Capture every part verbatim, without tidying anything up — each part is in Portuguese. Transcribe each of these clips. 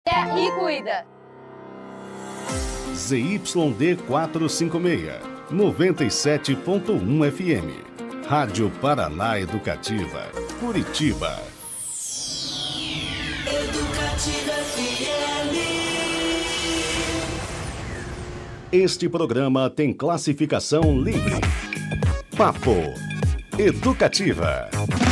E cuida. Z Y D quatrocentos e cinquenta e seis, noventa e sete ponto um F M. Rádio Paraná Educativa, Curitiba. Educativa F M. Este programa tem classificação livre. Papo Educativa.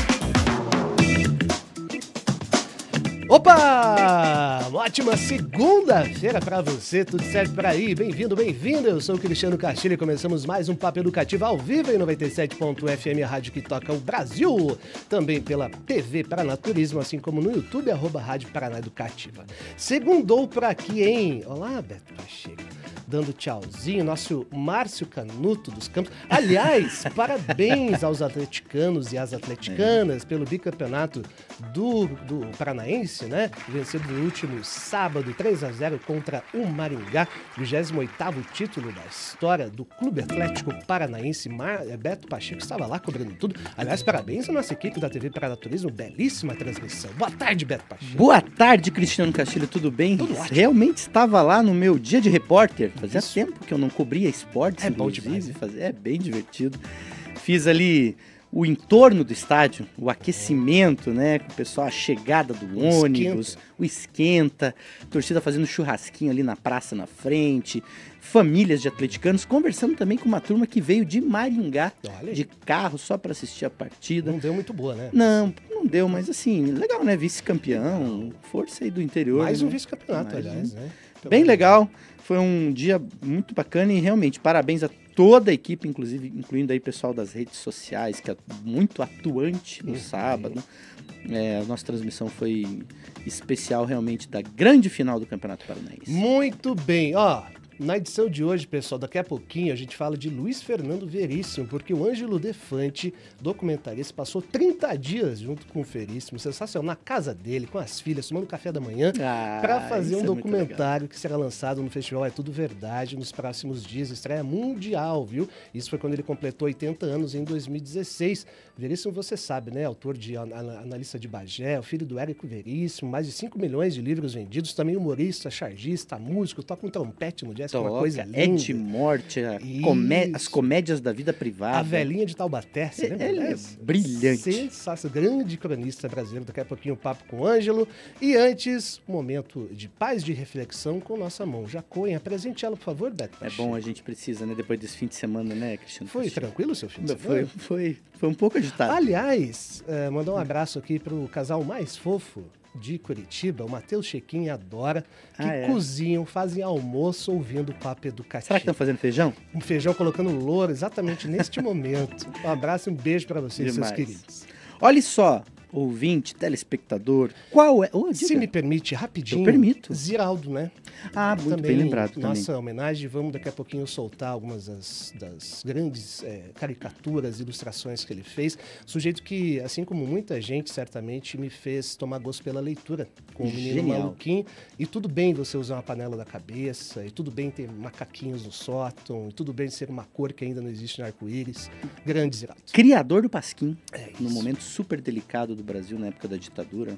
Opa! Uma ótima segunda-feira para você, tudo certo por aí? Bem-vindo, bem-vinda, eu sou o Cristiano Castilho e começamos mais um Papo Educativo ao vivo em noventa e sete ponto um F M, a rádio que toca o Brasil, também pela T V Paraná Turismo, assim como no YouTube, arroba Rádio Paraná Educativa. Segundou por aqui, hein? Olá, Beto Pacheco, dando tchauzinho, nosso Márcio Canuto dos Campos. Aliás, parabéns aos atleticanos e às atleticanas pelo bicampeonato do, do Paranaense, né? Vencido no último sábado, três a zero contra o Maringá, vigésimo oitavo título da história do Clube Atlético Paranaense. Mar... Beto Pacheco estava lá cobrindo tudo. Aliás, parabéns à nossa equipe da T V Paraná Turismo, belíssima transmissão. Boa tarde, Beto Pacheco. Boa tarde, Cristiano Castilho, tudo bem? Tudo ótimo. Realmente estava lá no meu dia de repórter. Fazia Isso. tempo que eu não cobria esportes, É bom inclusive. demais, né? Fazia- É bem divertido. Fiz ali o entorno do estádio, o aquecimento, né? Com o pessoal, a chegada do O ônibus, o esquenta, torcida fazendo churrasquinho ali na praça na frente, famílias de atleticanos, conversando também com uma turma que veio de Maringá, Olha aí. de carro, só para assistir a partida. Não deu muito boa, né? Não, não deu, mas assim, legal, né? Vice-campeão, força aí do interior. Mais né? um vice-campeonato, Mais aliás, um. né? Pelo Bem menos. legal, foi um dia muito bacana e realmente parabéns a toda a equipe, inclusive incluindo aí o pessoal das redes sociais, que é muito atuante no Uhum. sábado. É, a nossa transmissão foi especial realmente da grande final do Campeonato Paranaense. Muito bem, ó. Na edição de hoje, pessoal, daqui a pouquinho a gente fala de Luiz Fernando Veríssimo, porque o Ângelo Defante, documentarista, passou trinta dias junto com o Veríssimo, sensacional, na casa dele, com as filhas, tomando café da manhã, Ah, para fazer isso um é muito documentário que será lançado no Festival É Tudo Verdade nos próximos dias, estreia mundial, viu? Isso foi quando ele completou oitenta anos em dois mil e dezesseis. Veríssimo, você sabe, né? Autor de An- An- Analista de Bagé, o filho do Érico Veríssimo, mais de cinco milhões de livros vendidos, também humorista, chargista, músico, toca um trompete no jazz, que é uma Toca, coisa linda. é de morte, a comé- Isso. as comédias da vida privada. A velhinha de Taubaté, você lembra Ele é dessa? brilhante. Sensacional, grande cronista brasileiro. Daqui a pouquinho o papo com o Ângelo. E antes, um momento de paz, de reflexão com nossa mão. Jaconha, apresente ela, por favor, Beto. É bom, a gente precisa, né? Depois desse fim de semana, né, Cristiano? Foi Castilho? tranquilo o seu fim de Foi, semana? foi, foi um pouco agitado. Aliás, eh, mandar um abraço aqui pro casal mais fofo de Curitiba, o Matheus Chequim e a Dora, que Ah, é? cozinham, fazem almoço ouvindo o papo educativo. Será que estão fazendo feijão? Um feijão colocando louro exatamente neste momento. Um abraço e um beijo para vocês, Demais. seus queridos. Olha só, ouvinte, telespectador, qual é... Oh, Se diga. me permite, rapidinho. Eu permito. Ziraldo, né? Ah, muito bem lembrado também. Nossa homenagem, vamos daqui a pouquinho soltar algumas das, das grandes é, caricaturas, ilustrações que ele fez. Sujeito que, assim como muita gente, certamente me fez tomar gosto pela leitura, com o menino Genial. maluquinho. E tudo bem você usar uma panela da cabeça, e tudo bem ter macaquinhos no sótão, e tudo bem ser uma cor que ainda não existe no arco-íris. Grande Ziraldo. Criador do Pasquim, É num isso. momento super delicado do Brasil, na época da ditadura.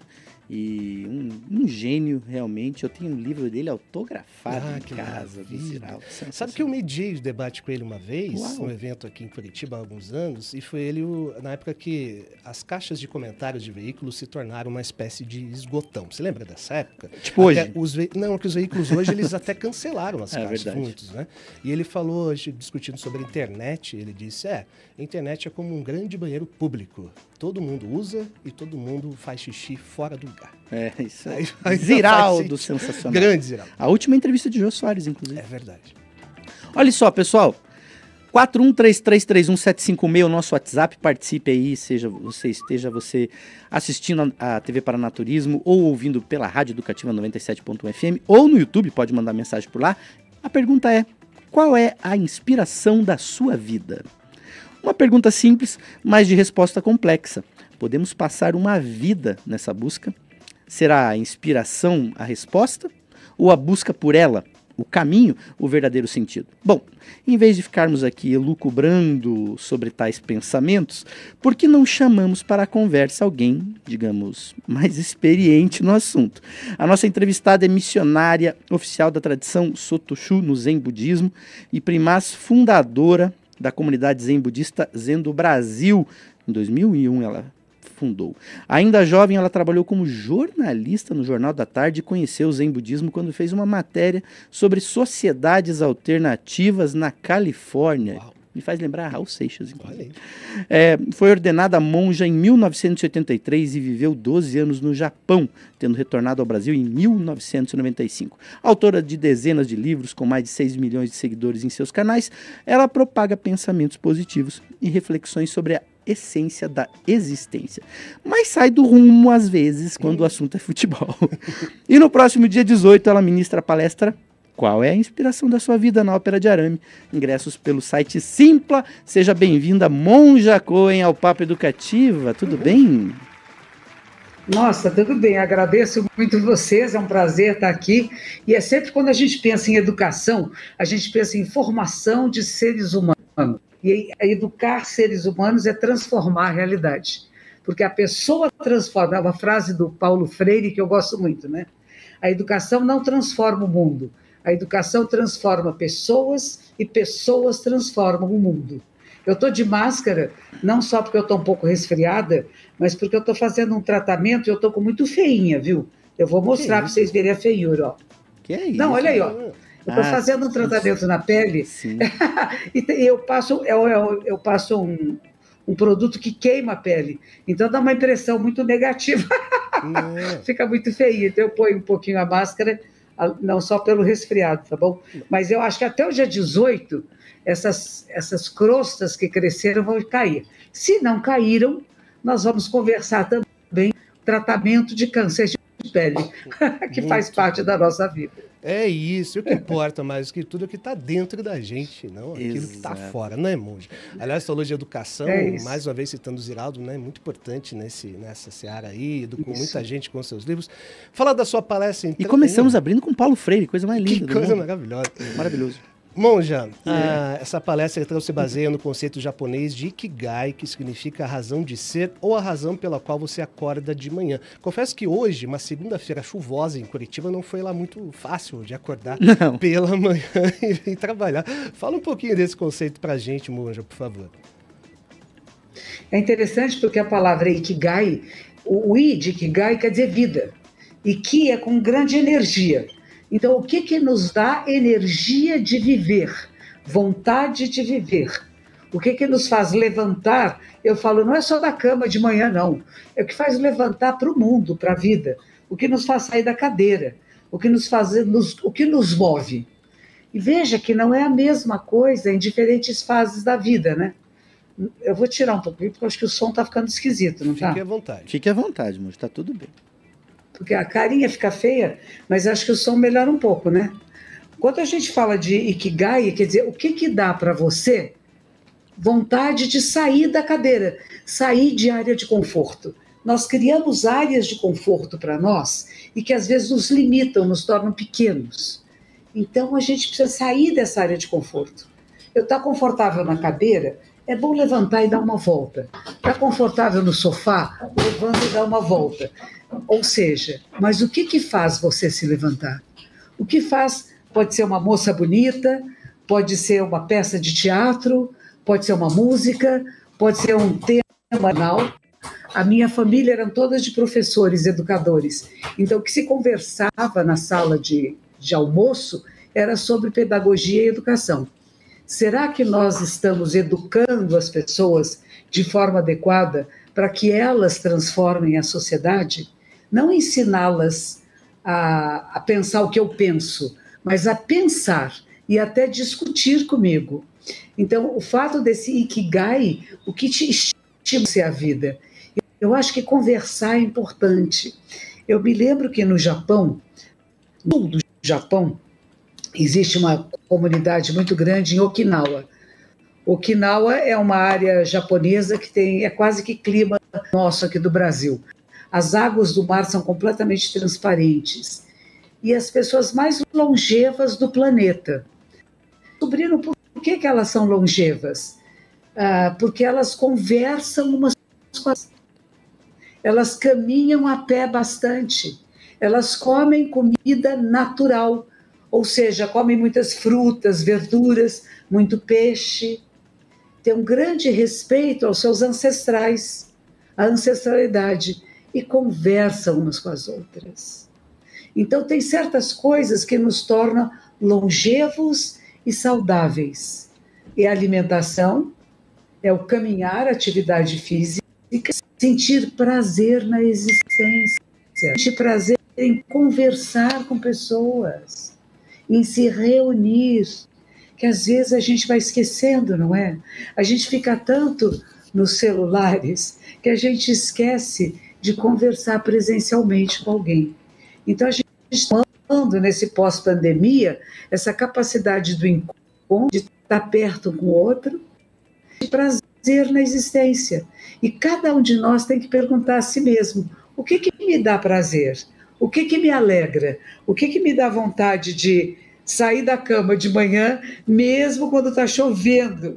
E um, um gênio, realmente. Eu tenho um livro dele autografado Ah, em que casa, do maravilha. Ziraldo. Sabe que eu mediei o debate com ele uma vez, Uau. num evento aqui em Curitiba há alguns anos, e foi ele o- na época que as caixas de comentários de veículos se tornaram uma espécie de esgotão. Você lembra dessa época? Tipo Até hoje. Os ve... Não, que os veículos hoje eles até cancelaram as É caixas, verdade. muitos, né? E ele falou, hoje, discutindo sobre a internet, ele disse, é, a internet é como um grande banheiro público. Todo mundo usa e todo mundo faz xixi fora do lugar. É, isso aí. Aí- aí Ziraldo, faz sentido. sensacional. Grande Ziraldo. A última entrevista de Jô Soares, inclusive. É verdade. Olha só, pessoal. quatro um três três três um sete cinco seis, o nosso WhatsApp, participe aí, seja você esteja você assistindo a, a T V Paraná Turismo ou ouvindo pela Rádio Educativa noventa e sete ponto um F M ou no YouTube, pode mandar mensagem por lá. A pergunta é: qual é a inspiração da sua vida? Uma pergunta simples, mas de resposta complexa. Podemos passar uma vida nessa busca? Será a inspiração a resposta ou a busca por ela o caminho, o verdadeiro sentido. Bom, em vez de ficarmos aqui elucubrando sobre tais pensamentos, por que não chamamos para a conversa alguém, digamos, mais experiente no assunto? A nossa entrevistada é missionária oficial da tradição Sotoshu no Zen Budismo e primaz fundadora da comunidade Zen Budista Zen do Brasil. Em dois mil e um ela fundou. Ainda jovem, ela trabalhou como jornalista no Jornal da Tarde e conheceu o Zen Budismo quando fez uma matéria sobre sociedades alternativas na Califórnia. Uau. Me faz lembrar Raul Seixas, inclusive. É, foi ordenada monja em mil novecentos e oitenta e três e viveu doze anos no Japão, tendo retornado ao Brasil em mil novecentos e noventa e cinco. Autora de dezenas de livros com mais de seis milhões de seguidores em seus canais, ela propaga pensamentos positivos e reflexões sobre a essência da existência. Mas sai do rumo, às vezes, quando o assunto é futebol. E no próximo dia dezoito, ela ministra a palestra Qual é a inspiração da sua vida na Ópera de Arame? Ingressos pelo site Simpla. Seja bem-vinda, Monja Cohen, ao Papo Educativa. Tudo bem? Nossa, tudo bem. Agradeço muito vocês. É um prazer estar aqui. E é sempre quando a gente pensa em educação, a gente pensa em formação de seres humanos. E educar seres humanos é transformar a realidade. Porque a pessoa transforma. É uma frase do Paulo Freire que eu gosto muito, né? A educação não transforma o mundo. A educação transforma pessoas e pessoas transformam o mundo. Eu estou de máscara, não só porque eu estou um pouco resfriada, mas porque eu estou fazendo um tratamento e eu estou com muito feinha, viu? Eu vou mostrar para vocês verem a feiura, ó. Que é isso? Não, olha aí, ó. Eu estou ah, fazendo um tratamento na pele e eu passo, eu, eu, eu passo um, um produto que queima a pele. Então dá uma impressão muito negativa. Fica muito feia. Então eu ponho um pouquinho a máscara, não só pelo resfriado, tá bom? Mas eu acho que até o dia dezoito, essas, essas crostas que cresceram vão cair. Se não caíram, nós vamos conversar também tratamento de câncer de pele, que faz parte da nossa vida. É isso, o que importa mais que tudo é o que está dentro da gente, não aquilo Exato. Que está fora, não é, Monja? Aliás, falou de educação, é mais uma vez citando o Ziraldo, né? Muito importante nesse, nessa seara aí, educou isso. Muita gente com seus livros. Fala da sua palestra. Então, e começamos abrindo com Paulo Freire, coisa mais linda. Que coisa maravilhosa. Maravilhoso. Monja, é. ah, essa palestra então se baseia no conceito japonês de Ikigai, que significa a razão de ser ou a razão pela qual você acorda de manhã. Confesso que hoje, uma segunda-feira chuvosa em Curitiba, não foi lá muito fácil de acordar não. Pela manhã e vir trabalhar. Fala um pouquinho desse conceito pra gente, Monja, por favor. É interessante porque a palavra Ikigai, o I de Ikigai quer dizer vida. Iki é com grande energia. Então, o que, que nos dá energia de viver, vontade de viver? O que, que nos faz levantar? Eu falo, não é só da cama de manhã, não. É o que faz levantar para o mundo, para a vida. O que nos faz sair da cadeira. O que nos faz, nos, o que nos move. E veja que não é a mesma coisa em diferentes fases da vida, né? Eu vou tirar um pouquinho, porque eu acho que o som está ficando esquisito, não está? Fique à vontade. Fique à vontade, mas está tudo bem. Porque a carinha fica feia, mas acho que o som melhora um pouco, né? Quando a gente fala de Ikigai, quer dizer, o que que dá para você vontade de sair da cadeira, sair de área de conforto? Nós criamos áreas de conforto para nós e que às vezes nos limitam, nos tornam pequenos. Então a gente precisa sair dessa área de conforto. Eu estou confortável na cadeira, é bom levantar e dar uma volta. Está confortável no sofá, levanta e dá uma volta. Ou seja, mas o que, que faz você se levantar? O que faz pode ser uma moça bonita, pode ser uma peça de teatro, pode ser uma música, pode ser um tema banal. A minha família eram todas de professores, educadores. Então, o que se conversava na sala de, de almoço era sobre pedagogia e educação. Será que nós estamos educando as pessoas de forma adequada para que elas transformem a sociedade? Não ensiná-las a, a pensar o que eu penso, mas a pensar e até discutir comigo. Então, o fato desse Ikigai, o que te estimula a vida? Eu acho que conversar é importante. Eu me lembro que no Japão, no sul do Japão, existe uma comunidade muito grande em Okinawa. Okinawa é uma área japonesa que tem, é quase que clima nosso aqui do Brasil. As águas do mar são completamente transparentes. e as pessoas mais longevas do planeta. Descobriram por que, que elas são longevas? Ah, porque elas conversam umas com as outras. Elas caminham a pé bastante. Elas comem comida natural, ou seja, comem muitas frutas, verduras, muito peixe. Tem um grande respeito aos seus ancestrais, à ancestralidade, e conversam umas com as outras. Então, tem certas coisas que nos tornam longevos e saudáveis. É a alimentação, é o caminhar, atividade física, sentir prazer na existência, sentir prazer em conversar com pessoas, em se reunir, que às vezes a gente vai esquecendo, não é? A gente fica tanto nos celulares que a gente esquece de conversar presencialmente com alguém. Então a gente está falando nesse pós-pandemia essa capacidade do encontro, de estar perto um com o outro, de prazer na existência. E cada um de nós tem que perguntar a si mesmo: o que, que me dá prazer? O que, que me alegra? O que, que me dá vontade de sair da cama de manhã, mesmo quando está chovendo?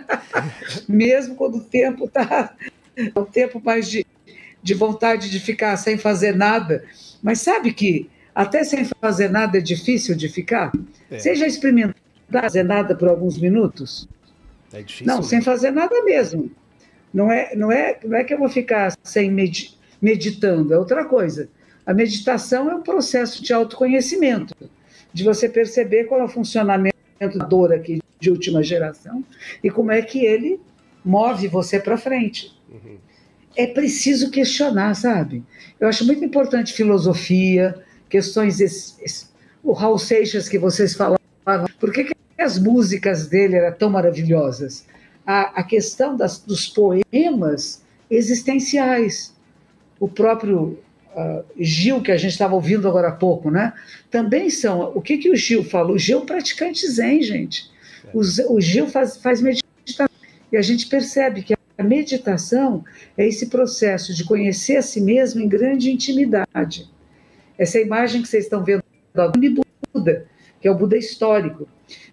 Mesmo quando o tempo está um tempo mais de, de vontade de ficar sem fazer nada. Mas sabe que até sem fazer nada é difícil de ficar? É. Você já experimentou fazer nada por alguns minutos? É difícil. Não, sem fazer nada mesmo. Não é, não é, não é que eu vou ficar sem med, meditando, é outra coisa. A meditação é um processo de autoconhecimento, de você perceber qual é o funcionamento da dor aqui de última geração e como é que ele move você para frente. Uhum. É preciso questionar, sabe? Eu acho muito importante filosofia, questões... Esse, esse, o Raul Seixas que vocês falavam, por que, que as músicas dele eram tão maravilhosas? A, a questão das, dos poemas existenciais. O próprio uh, Gil, que a gente estava ouvindo agora há pouco, né? Também são... O que, que o Gil fala? O Gil é um praticante zen, gente. O, o Gil faz, faz meditação. E a gente percebe que a meditação é esse processo de conhecer a si mesmo em grande intimidade. Essa imagem que vocês estão vendo do Buda, que é o Buda histórico.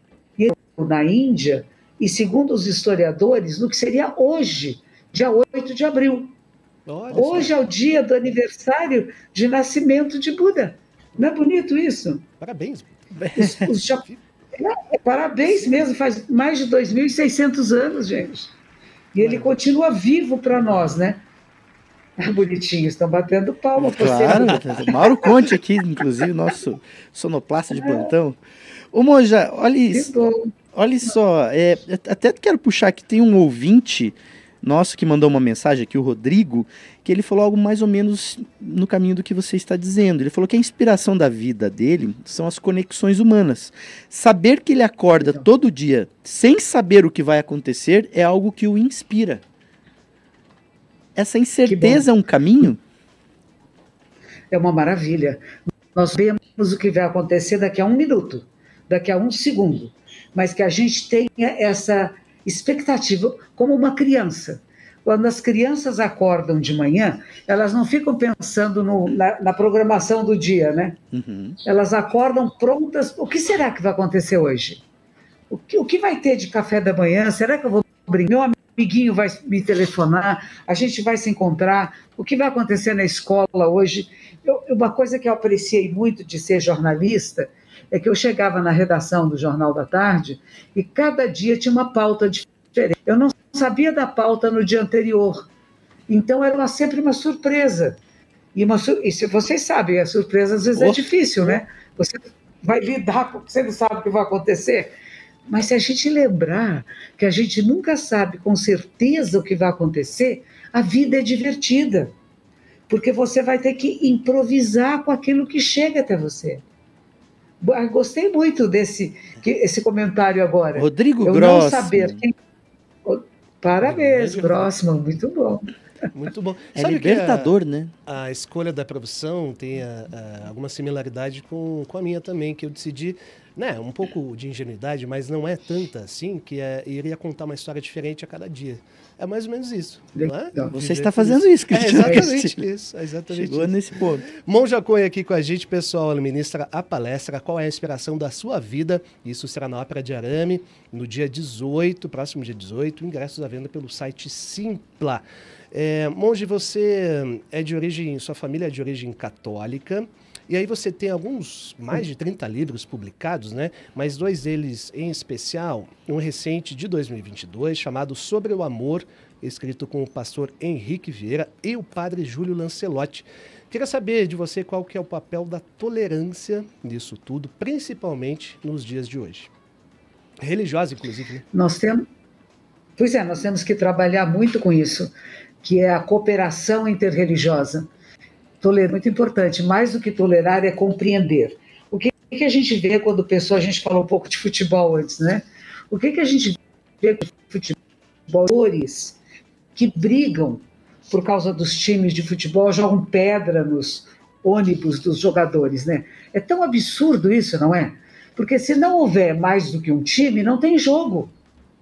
E na Índia, e segundo os historiadores, no que seria hoje, dia oito de abril. Olha hoje só. É o dia do aniversário de nascimento de Buda. Não é bonito isso? Parabéns. Os, os já... é, parabéns mesmo, faz mais de dois mil e seiscentos anos, gente. E ele continua vivo para nós, né? Ah, bonitinhos, estão batendo palma. Claro, você. Mauro Conte aqui, inclusive, nosso sonoplasta de plantão. Ô, Monja, olha isso. Olha só, é, até quero puxar que tem um ouvinte nosso que mandou uma mensagem aqui, o Rodrigo, que ele falou algo mais ou menos no caminho do que você está dizendo. Ele falou que a inspiração da vida dele são as conexões humanas. Saber que ele acorda então. todo dia sem saber o que vai acontecer é algo que o inspira. Essa incerteza é um caminho? É uma maravilha. Nós vemos o que vai acontecer daqui a um minuto, daqui a um segundo, mas que a gente tenha essa expectativa, como uma criança. Quando as crianças acordam de manhã, elas não ficam pensando no, na, na programação do dia, né? Uhum. Elas acordam prontas. O que será que vai acontecer hoje? O que, o que vai ter de café da manhã? Será que eu vou brincar? Meu amiguinho vai me telefonar? A gente vai se encontrar? O que vai acontecer na escola hoje? Eu, uma coisa que eu apreciei muito de ser jornalista é que eu chegava na redação do Jornal da Tarde e cada dia tinha uma pauta diferente. Eu não sabia da pauta no dia anterior. Então era uma, sempre uma surpresa. E, uma, e se vocês sabem, a surpresa às vezes oh. é difícil, né? Você vai lidar com... Você não sabe o que vai acontecer. Mas se a gente lembrar que a gente nunca sabe com certeza o que vai acontecer, a vida é divertida. Porque você vai ter que improvisar com aquilo que chega até você. Gostei muito desse esse comentário agora. Rodrigo Eu Grossman. Não saber quem... Parabéns, Grossman, muito bom. Muito bom. É Sabe libertador, que a, né? A escolha da profissão tem a, a, alguma similaridade com, com a minha também, que eu decidi né, um pouco de ingenuidade, mas não é tanta assim, que é, iria contar uma história diferente a cada dia. É mais ou menos isso. Não é? Você está fazendo isso, Cristiano. É exatamente isso. É exatamente Chegou isso. nesse ponto. Monja Cunha aqui com a gente, pessoal. Ela ministra a palestra Qual é a Inspiração da Sua Vida? Isso será na Ópera de Arame, no dia dezoito, próximo dia dezoito. Ingressos à venda pelo site Simpla. É, Monja, você é de origem, sua família é de origem católica. E aí você tem alguns, mais de trinta livros publicados, né? Mas dois deles em especial, um recente de dois mil e vinte e dois, chamado Sobre o Amor, escrito com o pastor Henrique Vieira e o padre Júlio Lancelotti. Queria saber de você qual que é o papel da tolerância nisso tudo, principalmente nos dias de hoje. Religiosa, inclusive, né? Nós temos, pois é, nós temos que trabalhar muito com isso, que é a cooperação interreligiosa. Tolerar, muito importante, mais do que tolerar é compreender. O que, que a gente vê quando pessoa, a gente falou um pouco de futebol antes, né? O que, que a gente vê com futeboladores que brigam por causa dos times de futebol, jogam pedra nos ônibus dos jogadores, né? É tão absurdo isso, não é? Porque se não houver mais do que um time, não tem jogo.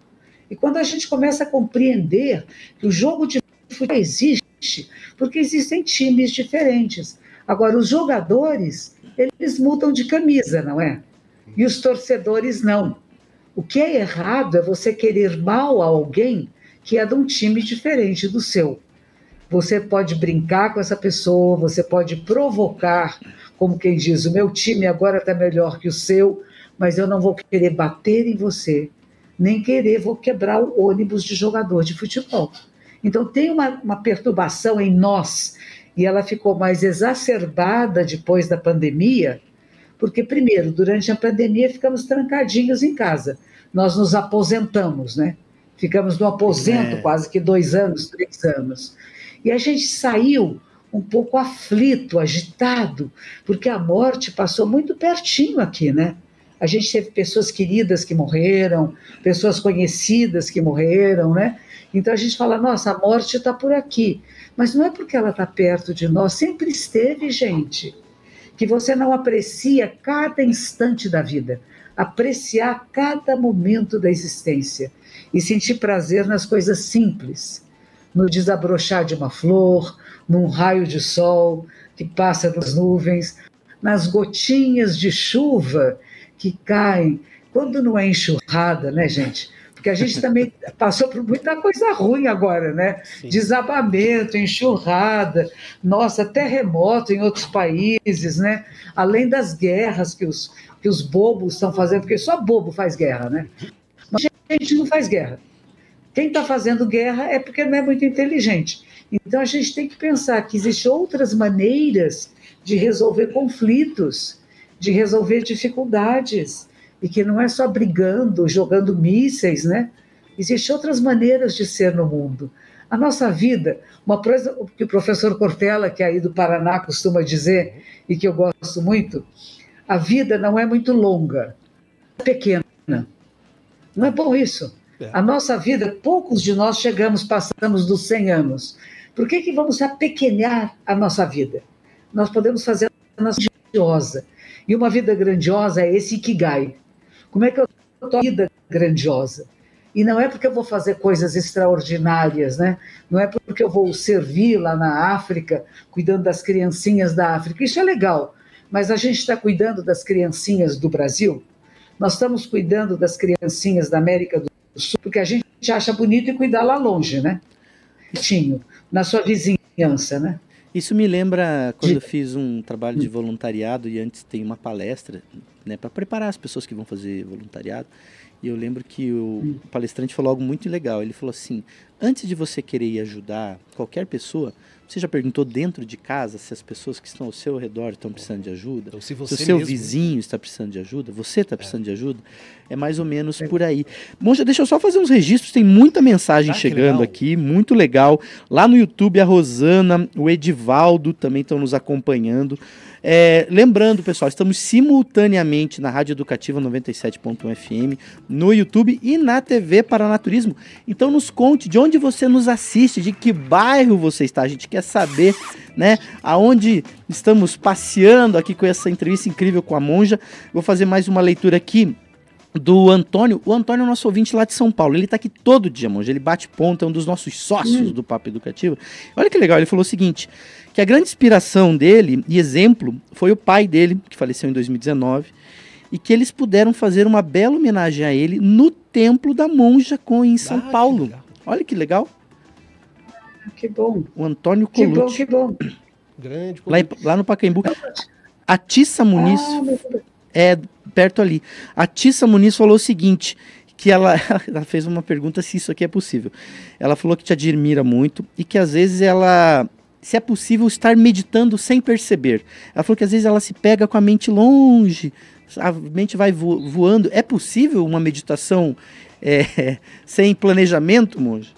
E quando a gente começa a compreender que o jogo de futebol existe, porque existem times diferentes. Agora, os jogadores, eles mudam de camisa, não é? E os torcedores não. O que é errado é você querer mal a alguém que é de um time diferente do seu. Você pode brincar com essa pessoa, você pode provocar, como quem diz, o meu time agora está melhor que o seu, mas eu não vou querer bater em você, nem querer, vou quebrar o ônibus de jogador de futebol. Então, tem uma, uma perturbação em nós, e ela ficou mais exacerbada depois da pandemia, porque, primeiro, durante a pandemia, ficamos trancadinhos em casa. Nós nos aposentamos, né? Ficamos no aposento é. quase que dois anos, três anos. E a gente saiu um pouco aflito, agitado, porque a morte passou muito pertinho aqui, né? A gente teve pessoas queridas que morreram, pessoas conhecidas que morreram, né? Então a gente fala, nossa, a morte está por aqui. Mas não é porque ela está perto de nós, sempre esteve, gente. Que você não aprecia cada instante da vida, apreciar cada momento da existência e sentir prazer nas coisas simples, no desabrochar de uma flor, num raio de sol que passa nas nuvens, nas gotinhas de chuva que caem, quando não é enxurrada, né, gente? Porque a gente também passou por muita coisa ruim agora, né? Sim. Desabamento, enxurrada, nossa, terremoto em outros países, né? Além das guerras que os, que os bobos estão fazendo, porque só bobo faz guerra, né? Mas a gente não faz guerra. Quem está fazendo guerra é porque não é muito inteligente. Então a gente tem que pensar que existem outras maneiras de resolver conflitos, de resolver dificuldades, e que não é só brigando, jogando mísseis, né? Existem outras maneiras de ser no mundo. A nossa vida, uma coisa que o professor Cortella, que é aí do Paraná, costuma dizer, e que eu gosto muito, a vida não é muito longa, é pequena. Não é bom isso? A nossa vida, poucos de nós chegamos, passamos dos cem anos. Por que que vamos apequenar a nossa vida? Nós podemos fazer a nossa vida grandiosa. E uma vida grandiosa é esse Ikigai. Como é que eu estou vida grandiosa? E não é porque eu vou fazer coisas extraordinárias, né? Não é porque eu vou servir lá na África, cuidando das criancinhas da África. Isso é legal, mas a gente está cuidando das criancinhas do Brasil? Nós estamos cuidando das criancinhas da América do Sul, porque a gente acha bonito e cuidar lá longe, né? Tinho, na sua vizinhança, né? Isso me lembra quando eu fiz um trabalho de voluntariado e antes tem uma palestra, né, para preparar as pessoas que vão fazer voluntariado. E eu lembro que o palestrante falou algo muito legal. Ele falou assim, antes de você querer ajudar qualquer pessoa, você já perguntou dentro de casa se as pessoas que estão ao seu redor estão precisando de ajuda? Ou se, você se o seu mesmo. vizinho está precisando de ajuda? Você está precisando é. de ajuda? É mais ou menos é. por aí. Monja, deixa eu só fazer uns registros. Tem muita mensagem ah, chegando aqui, muito legal. Lá no YouTube, a Rosana, o Edivaldo também estão nos acompanhando. É, lembrando, pessoal, estamos simultaneamente na Rádio Educativa noventa e sete ponto um F M, no YouTube e na T V Paranaturismo. Então nos conte de onde você nos assiste, de que bairro você está. A gente quer saber, né, aonde estamos passeando aqui com essa entrevista incrível com a Monja. Vou fazer mais uma leitura aqui do Antônio. O Antônio é o nosso ouvinte lá de São Paulo. Ele está aqui todo dia, Monja. Ele bate ponta, é um dos nossos sócios hum. do Papo Educativo. Olha que legal, ele falou o seguinte, que a grande inspiração dele e exemplo foi o pai dele, que faleceu em dois mil e dezenove, e que eles puderam fazer uma bela homenagem a ele no Templo da Monja com, em São ah, Paulo. Que Olha que legal. Que bom. O Antônio Colucci. Que bom, que bom. Grande lá, lá no Pacaembu. A Tissa Muniz ah, é perto ali. A Tissa Muniz falou o seguinte, que ela, ela fez uma pergunta se isso aqui é possível. Ela falou que te admira muito e que às vezes ela, se é possível estar meditando sem perceber. Ela falou que às vezes ela se pega com a mente longe, a mente vai vo, voando. É possível uma meditação é, sem planejamento, Monja?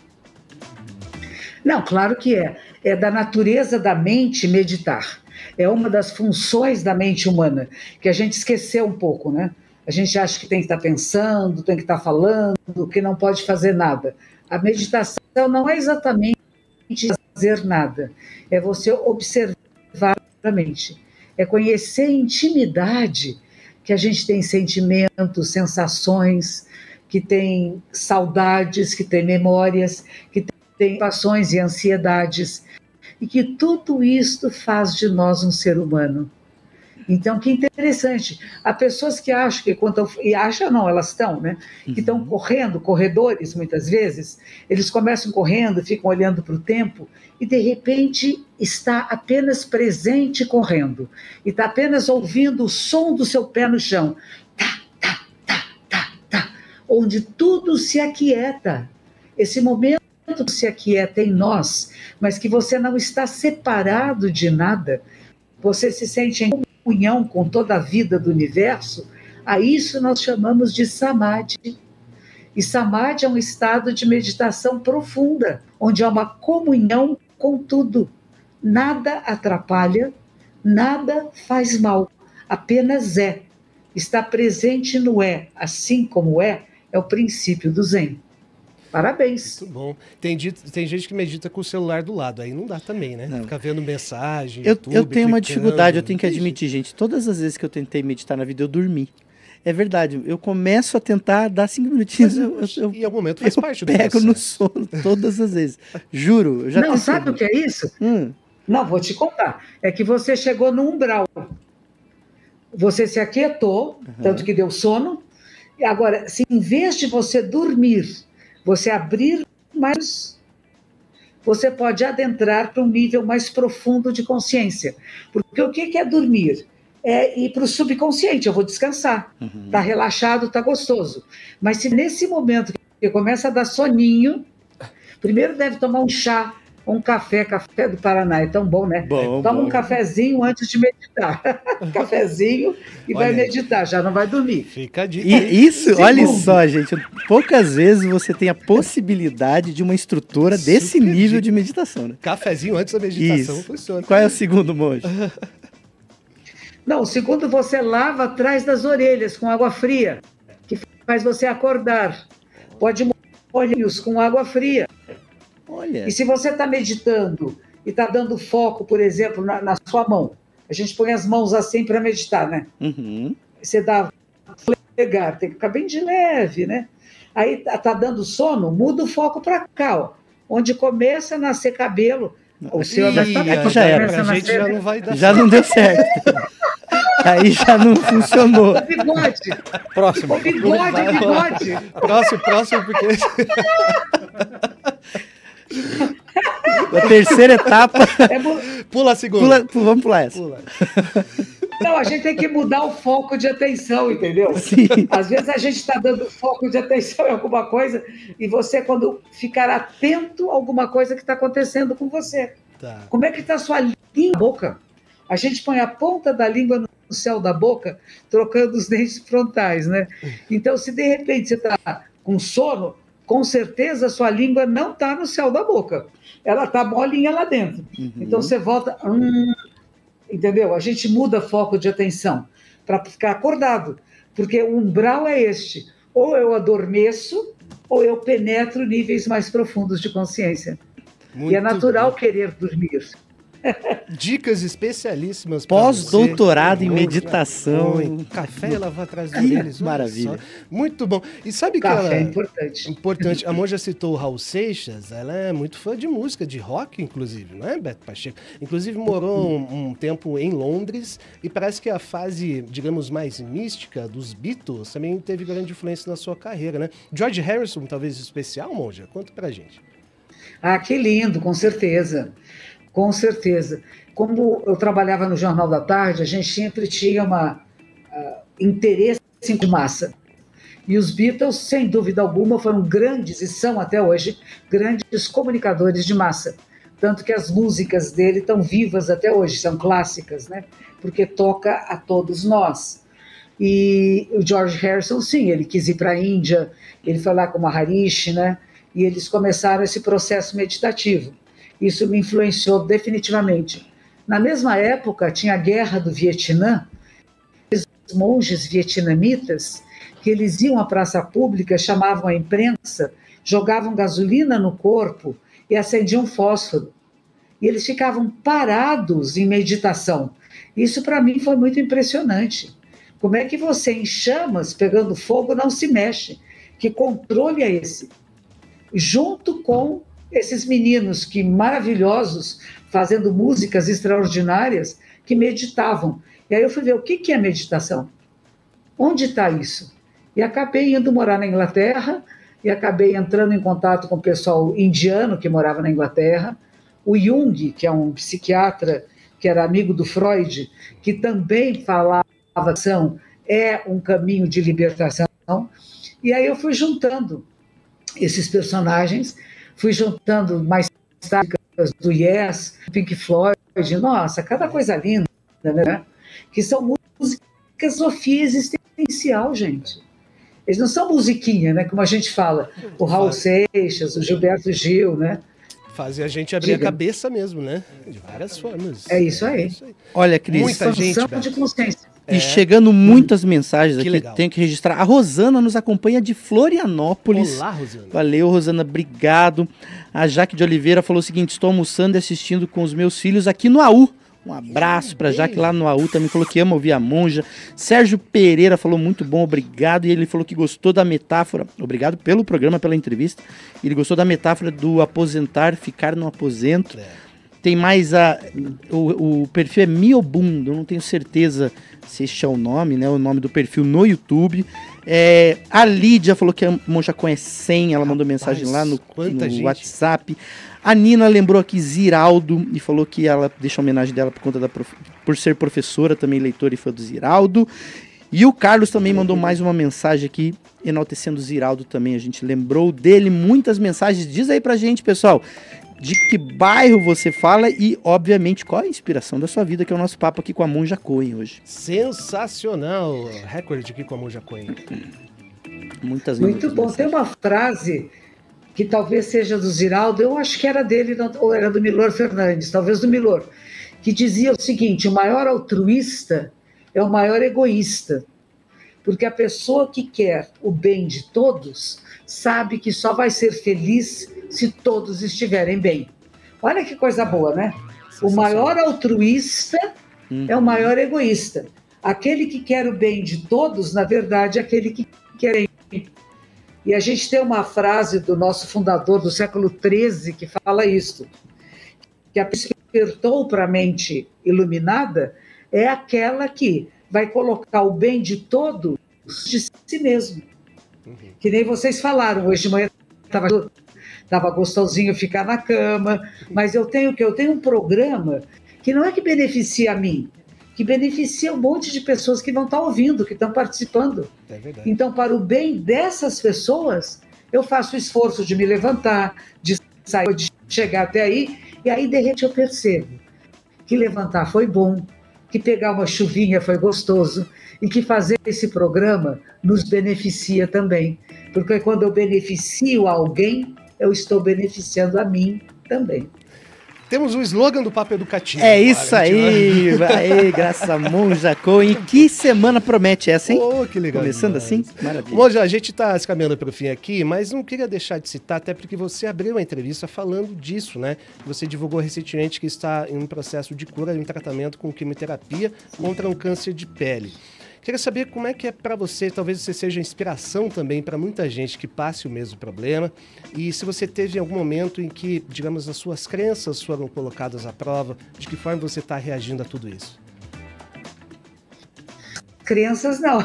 Não, claro que é. É da natureza da mente meditar. É uma das funções da mente humana, que a gente esqueceu um pouco, né? A gente acha que tem que estar pensando, tem que estar falando, que não pode fazer nada. A meditação não é exatamente fazer nada, é você observar a mente, é conhecer a intimidade que a gente tem sentimentos, sensações, que tem saudades, que tem memórias, que tem paixões e ansiedades, e que tudo isto faz de nós um ser humano. Então, que interessante. Há pessoas que acham que, quando, e acham não, elas estão, né? Que estão correndo, corredores, muitas vezes, eles começam correndo, ficam olhando para o tempo, e de repente está apenas presente correndo, e está apenas ouvindo o som do seu pé no chão. Tá, tá, tá, tá, tá. Onde tudo se aquieta. Esse momento se aquieta em nós, mas que você não está separado de nada, você se sente em comunhão com toda a vida do universo, a isso nós chamamos de samadhi. E samadhi é um estado de meditação profunda, onde há uma comunhão com tudo. Nada atrapalha, nada faz mal, apenas é. Está presente no é, assim como é, é o princípio do Zen. Parabéns. Muito bom. Tem, dito, tem gente que medita com o celular do lado, aí não dá também, né? Não. Fica vendo mensagem, eu, YouTube, eu tenho uma clicando. dificuldade, eu tenho que admitir, gente. Todas as vezes que eu tentei meditar na vida, eu dormi. É verdade, eu começo a tentar dar cinco minutinhos, eu, eu, e ao momento faz eu parte do pego no sono todas as vezes. Juro. Eu já não, sabe o que é isso? Hum. Não, vou te contar. É que você chegou no umbral. Você se aquietou, uhum. tanto que deu sono. E agora, se em vez de você dormir, você abrir mais, você pode adentrar para um nível mais profundo de consciência. Porque o que é dormir? É ir para o subconsciente, eu vou descansar. Está uhum. relaxado, está gostoso. Mas se nesse momento que começa a dar soninho, primeiro deve tomar um chá, um café, café do Paraná, é tão bom, né? Bom, Toma bom. um cafezinho antes de meditar. Cafezinho e olha vai meditar, já não vai dormir. Fica a dica. E isso, Segundo. olha só, gente, poucas vezes você tem a possibilidade de uma instrutora Super desse nível dica. de meditação, né? Cafezinho antes da meditação isso. funciona. Qual é o segundo, Monja? Não, o segundo você lava atrás das orelhas com água fria, que faz você acordar. Pode molhar olhos com água fria. Olha. E se você está meditando e está dando foco, por exemplo, na, na sua mão, a gente põe as mãos assim para meditar, né? Uhum. Você dá pegar, tem que ficar bem de leve, né? Aí tá, tá dando sono, muda o foco para cá, ó, onde começa a nascer cabelo. O seu vai estar aqui já era. Pra gente já não vai dar já certo. não deu certo. Aí já não funcionou. O bigode. Próximo. O bigode, o bigode. Próximo, próximo, porque... A terceira etapa. É, pula a segunda. Pula, vamos pular essa. Pula. Não, a gente tem que mudar o foco de atenção, entendeu? Sim. Às vezes a gente está dando foco de atenção em alguma coisa e você, quando ficar atento a alguma coisa que está acontecendo com você. Tá. Como é que está a sua língua na boca? A gente põe a ponta da língua no céu da boca, trocando os dentes frontais, né? Então, se de repente você está com sono, com certeza a sua língua não está no céu da boca. Ela está molinha lá dentro. Uhum. Então, você volta... Hum, entendeu? A gente muda foco de atenção para ficar acordado, porque o umbral é este, ou eu adormeço, ou eu penetro níveis mais profundos de consciência. Muito e é natural bom. querer dormir. Dicas especialíssimas pra Pós-doutorado você. em Muito meditação. bom. Café e lavar atrás Ai, deles. maravilha. Muito bom. E sabe que Café ela... é importante. Importante. A Monja citou o Raul Seixas, ela é muito fã de música, de rock, inclusive, não é, Beto Pacheco? Inclusive morou um, um tempo em Londres e parece que a fase, digamos, mais mística dos Beatles também teve grande influência na sua carreira, né? George Harrison, talvez especial, Monja? Conta pra gente. Ah, que lindo, com certeza. Com certeza. Como eu trabalhava no Jornal da Tarde, a gente sempre tinha uma uh, interesse de massa. E os Beatles, sem dúvida alguma, foram grandes, e são até hoje, grandes comunicadores de massa. Tanto que as músicas dele estão vivas até hoje, são clássicas, né? Porque toca a todos nós. E o George Harrison, sim, ele quis ir para a Índia, ele foi lá com o Maharishi, né? E eles começaram esse processo meditativo. Isso me influenciou definitivamente. Na mesma época, tinha a Guerra do Vietnã, os monges vietnamitas, que eles iam à praça pública, chamavam a imprensa, jogavam gasolina no corpo e acendiam fósforo. E eles ficavam parados em meditação. Isso, para mim, foi muito impressionante. Como é que você, em chamas, pegando fogo, não se mexe? Que controle é esse? Junto com esses meninos que maravilhosos, fazendo músicas extraordinárias, que meditavam. E aí eu fui ver o que é meditação. Onde está isso? E acabei indo morar na Inglaterra, e acabei entrando em contato com o pessoal indiano que morava na Inglaterra, o Jung, que é um psiquiatra que era amigo do Freud, que também falava que ação é um caminho de libertação. E aí eu fui juntando esses personagens, fui juntando mais tarde do Yes, Pink Floyd, nossa, cada coisa linda, né? Que são músicas de filosofia existencial, gente. Eles não são musiquinha, né? Como a gente fala, o Raul Seixas, o Gilberto Gil, né? Fazem a gente abrir Diga. a cabeça mesmo, né? De várias formas. É isso aí. Olha, Cris, Muita gente, Expansão de Beto. consciência. e É. chegando muitas mensagens Que aqui, legal. tenho que registrar. A Rosana nos acompanha de Florianópolis. Olá, Rosana. Valeu, Rosana, obrigado. A Jaque de Oliveira falou o seguinte: estou almoçando e assistindo com os meus filhos aqui no A U. Um abraço para Jaque lá no A U, também falou que ama ouvir a Monja. Sérgio Pereira falou muito bom, obrigado. E ele falou que gostou da metáfora, obrigado pelo programa, pela entrevista. Ele gostou da metáfora do aposentar, ficar no aposento. É. Tem mais a... O, o perfil é Miobundo, eu não tenho certeza se este é o nome, né? O nome do perfil no YouTube. É, a Lídia falou que a Monja conhece cem, ela mandou Rapaz, mensagem lá no, quanta no gente. WhatsApp. A Nina lembrou aqui Ziraldo e falou que ela deixa a homenagem dela por conta da prof... por ser professora, também leitora e fã do Ziraldo. E o Carlos também mandou mais uma mensagem aqui, enaltecendo o Ziraldo também. A gente lembrou dele, muitas mensagens. Diz aí pra gente, pessoal, de que bairro você fala e, obviamente, qual a inspiração da sua vida, que é o nosso papo aqui com a Monja Coen hoje. Sensacional. Recorde aqui com a Monja Coen. Muitas Muito muitas bom. Tem mensagens. uma frase que talvez seja do Ziraldo, eu acho que era dele, não- ou era do Milor Fernandes, talvez do Milor, que dizia o seguinte: o maior altruísta é o maior egoísta, porque a pessoa que quer o bem de todos sabe que só vai ser feliz se todos estiverem bem. Olha que coisa boa, né? O maior altruísta é o maior egoísta. Aquele que quer o bem de todos, na verdade, é aquele que quer o bem. E a gente tem uma frase do nosso fundador do século treze que fala isso, que a pessoa que despertou para a mente iluminada é aquela que vai colocar o bem de todos de si mesmo. Que nem vocês falaram, hoje de manhã estava tava gostosinho ficar na cama, mas eu tenho que eu tenho um programa que não é que beneficia a mim, que beneficia um monte de pessoas que vão estar ouvindo, que estão participando. É verdade. Então, para o bem dessas pessoas, eu faço o esforço de me levantar, de sair, de chegar até aí, e aí, de repente, eu percebo que levantar foi bom, que pegar uma chuvinha foi gostoso, e que fazer esse programa nos beneficia também. Porque quando eu beneficio alguém, eu estou beneficiando a mim também. Temos o slogan do Papo Educativo. É agora, isso aí, aí, Graça Monja Cohen. Que semana promete essa, hein? Oh, que legal. Começando demais. assim, maravilha. Monja, a gente está se caminhando para o fim aqui, mas não queria deixar de citar, até porque você abriu uma entrevista falando disso, né? Você divulgou recentemente que está em um processo de cura e um tratamento com quimioterapia contra um câncer de pele. Queria saber como é que é para você, talvez você seja inspiração também para muita gente que passe o mesmo problema, e se você teve algum momento em que, digamos, as suas crenças foram colocadas à prova, de que forma você está reagindo a tudo isso? Crenças não,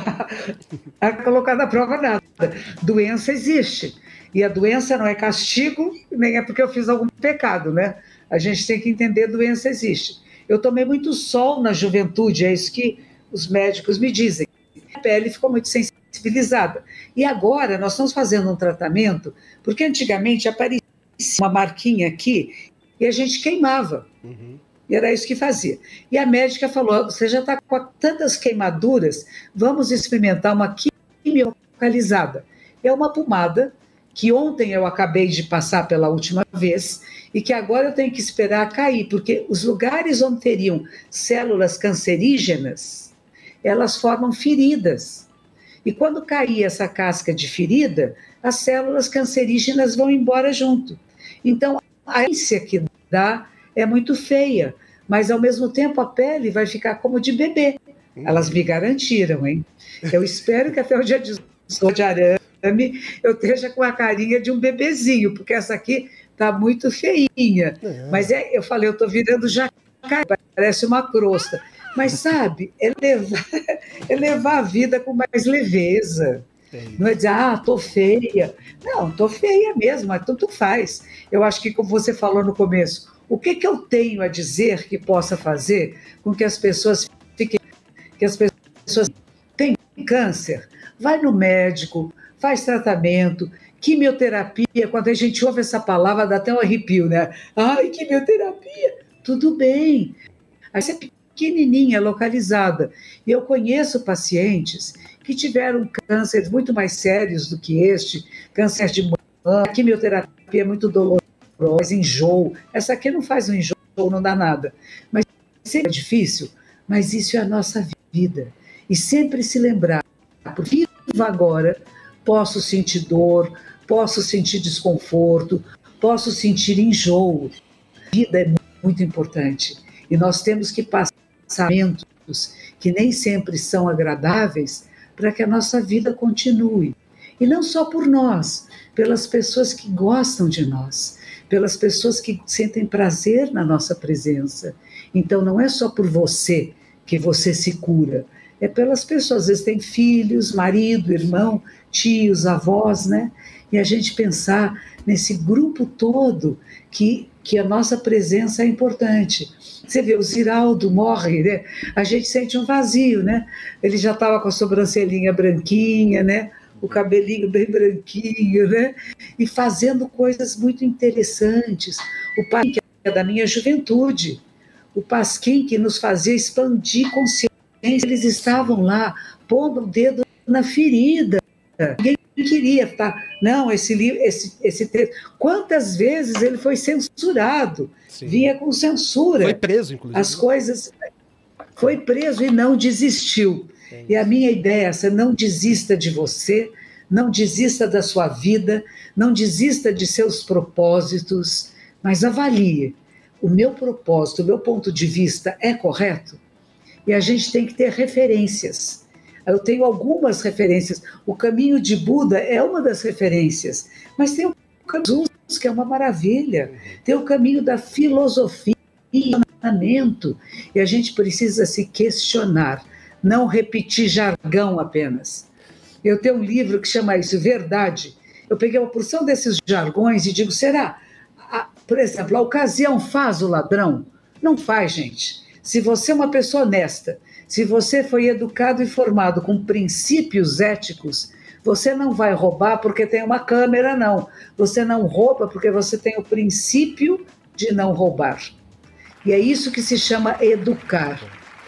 é colocado à prova nada. Doença existe, e a doença não é castigo, nem é porque eu fiz algum pecado, né? A gente tem que entender, doença existe. Eu tomei muito sol na juventude, é isso que os médicos me dizem. A pele ficou muito sensibilizada. E agora nós estamos fazendo um tratamento, porque antigamente aparecia uma marquinha aqui e a gente queimava. Uhum. E era isso que fazia. E a médica falou, você já está com tantas queimaduras, vamos experimentar uma quimio localizada. É uma pomada que ontem eu acabei de passar pela última vez e que agora eu tenho que esperar cair, porque os lugares onde teriam células cancerígenas, elas formam feridas. E quando cair essa casca de ferida, as células cancerígenas vão embora junto. Então, a ânsia que dá é muito feia, mas, ao mesmo tempo, a pele vai ficar como de bebê. Elas me garantiram, hein? Eu espero que até o dia dezoito de arame eu esteja com a carinha de um bebezinho, porque essa aqui está muito feinha. É. Mas é, eu falei, eu estou virando jacaré, parece uma crosta. Mas, sabe, é levar, é levar a vida com mais leveza. Entendi. Não é dizer, ah, tô feia. Não, tô feia mesmo, mas tanto faz. Eu acho que, como você falou no começo, o que, que eu tenho a dizer que possa fazer com que as pessoas fiquem, que as pessoas têm câncer? Vai no médico, faz tratamento, quimioterapia. Quando a gente ouve essa palavra, dá até um arrepio, né? Ai, quimioterapia, tudo bem. Aí você pequenininha, localizada. E eu conheço pacientes que tiveram cânceres muito mais sérios do que este, câncer de mama, quimioterapia é muito dolorosa, enjoo. Essa aqui não faz um enjoo, não dá nada. Mas sempre é difícil, mas isso é a nossa vida. E sempre se lembrar, por vivo agora, posso sentir dor, posso sentir desconforto, posso sentir enjoo. A vida é muito importante. E nós temos que passar pensamentos que nem sempre são agradáveis para que a nossa vida continue. E não só por nós, pelas pessoas que gostam de nós, pelas pessoas que sentem prazer na nossa presença. Então não é só por você que você se cura, é pelas pessoas, às vezes tem filhos, marido, irmão, tios, avós, né? E a gente pensar nesse grupo todo que, que a nossa presença é importante. Você vê, o Ziraldo morre, né? A gente sente um vazio, né? Ele já estava com a sobrancelhinha branquinha, né? O cabelinho bem branquinho, né? E fazendo coisas muito interessantes. O Pasquim, que é da minha juventude, o Pasquim que nos fazia expandir consciência, eles estavam lá pondo o dedo na ferida. Ninguém queria estar. Não, esse livro, esse, esse texto. Quantas vezes ele foi censurado? Sim. Vinha com censura. Foi preso, inclusive. As coisas. Foi preso e não desistiu. É e a minha ideia é essa: não desista de você, não desista da sua vida, não desista de seus propósitos, mas avalie. O meu propósito, o meu ponto de vista é correto? E a gente tem que ter referências. Eu tenho algumas referências. O caminho de Buda é uma das referências, mas tem o caminho de Jesus, que é uma maravilha. Tem o caminho da filosofia, e a gente precisa se questionar, não repetir jargão apenas. Eu tenho um livro que chama isso Verdade. Eu peguei uma porção desses jargões e digo, será? A, por exemplo, a ocasião faz o ladrão? Não faz, gente. Se você é uma pessoa honesta, se você foi educado e formado com princípios éticos, você não vai roubar porque tem uma câmera, não. Você não rouba porque você tem o princípio de não roubar. E é isso que se chama educar.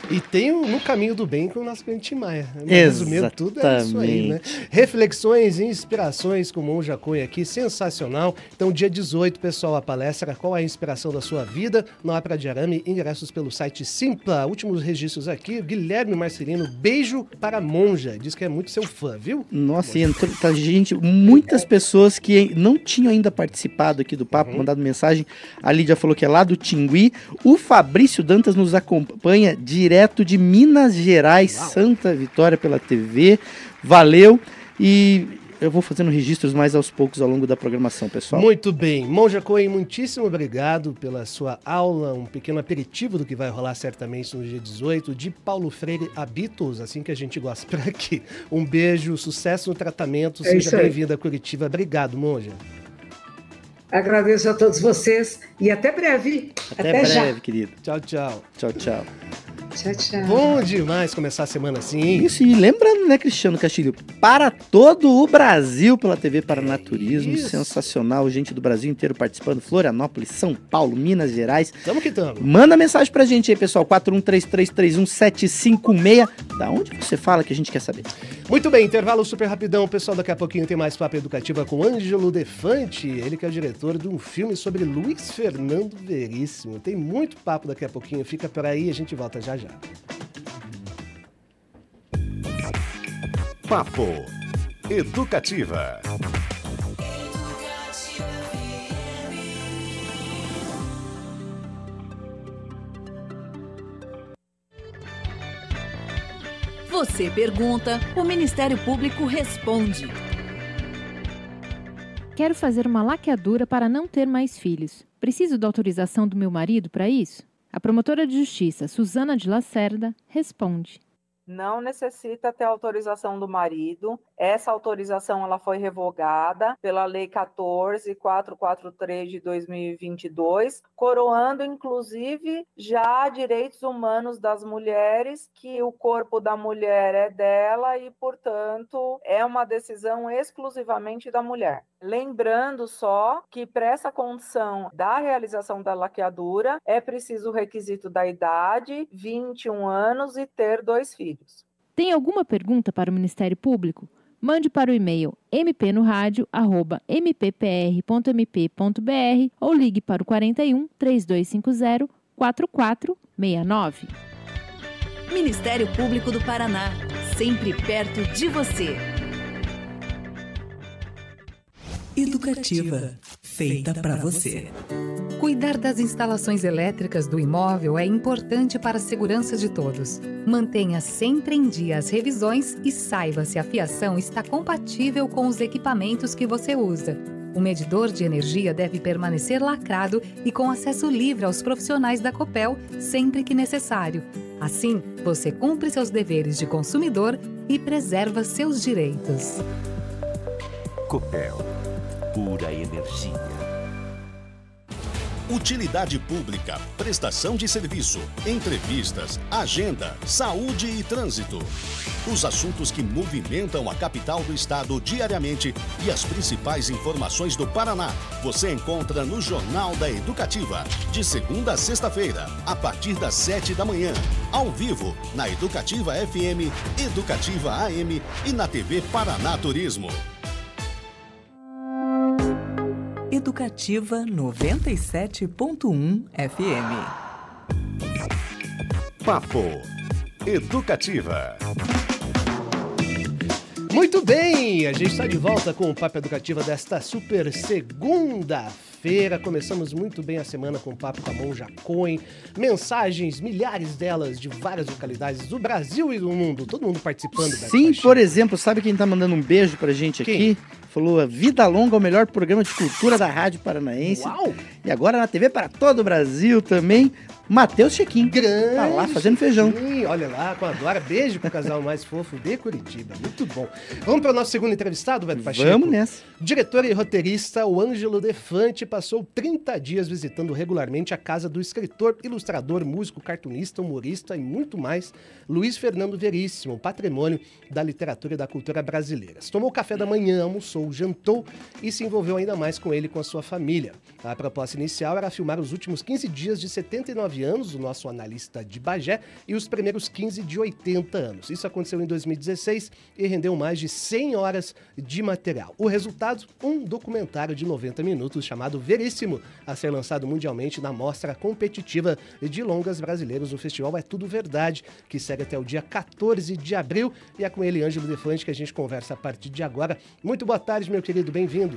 E tem o No Caminho do Bem com o nosso cliente Tim Maia. Resumindo tudo, é isso aí, né? Reflexões e inspirações com o Monja Coen aqui, sensacional. Então, dia dezoito, pessoal, a palestra, qual é a inspiração da sua vida? Na Ópera de Arame, ingressos pelo site Simpla. Últimos registros aqui, Guilherme Marcelino, beijo para a Monja. Diz que é muito seu fã, viu? Nossa, e entrou, tá, gente, muitas pessoas que não tinham ainda participado aqui do papo, uhum. mandado mensagem. A Lídia falou que é lá do Tingui. O Fabrício Dantas nos acompanha direto direto de Minas Gerais, Uau. Santa Vitória pela T V. Valeu. E eu vou fazendo registros mais aos poucos ao longo da programação, pessoal. Muito bem. Monja Coen, muitíssimo obrigado pela sua aula, um pequeno aperitivo do que vai rolar certamente no dia dezoito, de Paulo Freire a Beatles, assim que a gente gosta por aqui. Um beijo, sucesso no tratamento, é seja bem-vindo a Curitiba. Obrigado, Monja. Agradeço a todos vocês e até breve. Até, até breve, já. querido. Tchau, tchau. Tchau, tchau. Tchau, tchau. Bom demais começar a semana assim, hein? Isso, e lembrando, né, Cristiano Castilho, para todo o Brasil pela T V Paranaturismo, é sensacional, gente do Brasil inteiro participando, Florianópolis, São Paulo, Minas Gerais. Tamo que tamo. Manda mensagem pra gente aí, pessoal, quatro um três três três um sete cinco seis, da onde você fala que a gente quer saber. Muito bem, intervalo super rapidão, pessoal, daqui a pouquinho tem mais Papo Educativa com Ângelo Defante, ele que é o diretor de um filme sobre Luiz Fernando Veríssimo. Tem muito papo daqui a pouquinho, fica por aí, a gente volta já já. Papo Educativa. Você pergunta, o Ministério Público responde. Quero fazer uma laqueadura para não ter mais filhos. Preciso da autorização do meu marido para isso? A promotora de justiça, Suzana de Lacerda, responde. Não necessita ter autorização do marido. Essa autorização ela foi revogada pela Lei quatorze mil quatrocentos e quarenta e três de dois mil e vinte e dois, coroando inclusive já direitos humanos das mulheres, que o corpo da mulher é dela e, portanto, é uma decisão exclusivamente da mulher. Lembrando só que para essa condição da realização da laqueadura é preciso o requisito da idade, vinte e um anos e ter dois filhos. Tem alguma pergunta para o Ministério Público? Mande para o e-mail m p no rádio arroba m p p r ponto m p ponto b r ou ligue para o quarenta e um, três dois cinco zero, quatro quatro seis nove. Ministério Público do Paraná, sempre perto de você. Educativa, feita para você. Cuidar das instalações elétricas do imóvel é importante para a segurança de todos. Mantenha sempre em dia as revisões e saiba se a fiação está compatível com os equipamentos que você usa. O medidor de energia deve permanecer lacrado e com acesso livre aos profissionais da Copel sempre que necessário. Assim, você cumpre seus deveres de consumidor e preserva seus direitos. Copel, pura energia. Utilidade pública, prestação de serviço, entrevistas, agenda, saúde e trânsito. Os assuntos que movimentam a capital do estado diariamente e as principais informações do Paraná você encontra no Jornal da Educativa, de segunda a sexta-feira, a partir das sete da manhã, ao vivo, na Educativa F M, Educativa A M e na T V Paranaturismo. Educativa noventa e sete ponto um F M. Papo Educativa. Muito bem, a gente está de volta com o Papo Educativa desta super segunda-feira. Começamos muito bem a semana com o Papo com a Monja Coen. Mensagens, milhares delas, de várias localidades do Brasil e do mundo. Todo mundo participando. Sim, por exemplo, sabe quem tá mandando um beijo pra gente quem? aqui? Falou, Vida Longa, o melhor programa de cultura da Rádio Paranaense. Uau! E agora na T V para todo o Brasil também. Matheus Chequim. Grande. Tá lá fazendo feijão. Sim, olha lá, com a Dora. Beijo pro casal mais fofo de Curitiba. Muito bom. Vamos para o nosso segundo entrevistado, Beto Pacheco? Vamos nessa. Diretor e roteirista, o Ângelo Defante, passou trinta dias visitando regularmente a casa do escritor, ilustrador, músico, cartunista, humorista e muito mais, Luiz Fernando Veríssimo, patrimônio da literatura e da cultura brasileiras. Tomou café da manhã, almoçou, jantou e se envolveu ainda mais com ele e com a sua família. A proposta premissa inicial era filmar os últimos quinze dias de setenta e nove anos do nosso analista de Bagé e os primeiros quinze de oitenta anos. Isso aconteceu em dois mil e dezesseis e rendeu mais de cem horas de material. O resultado, um documentário de noventa minutos chamado Veríssimo, a ser lançado mundialmente na mostra competitiva de longas brasileiros do Festival É Tudo Verdade, que segue até o dia quatorze de abril. E é com ele, Ângelo Defante, que a gente conversa a partir de agora. Muito boa tarde, meu querido, bem-vindo.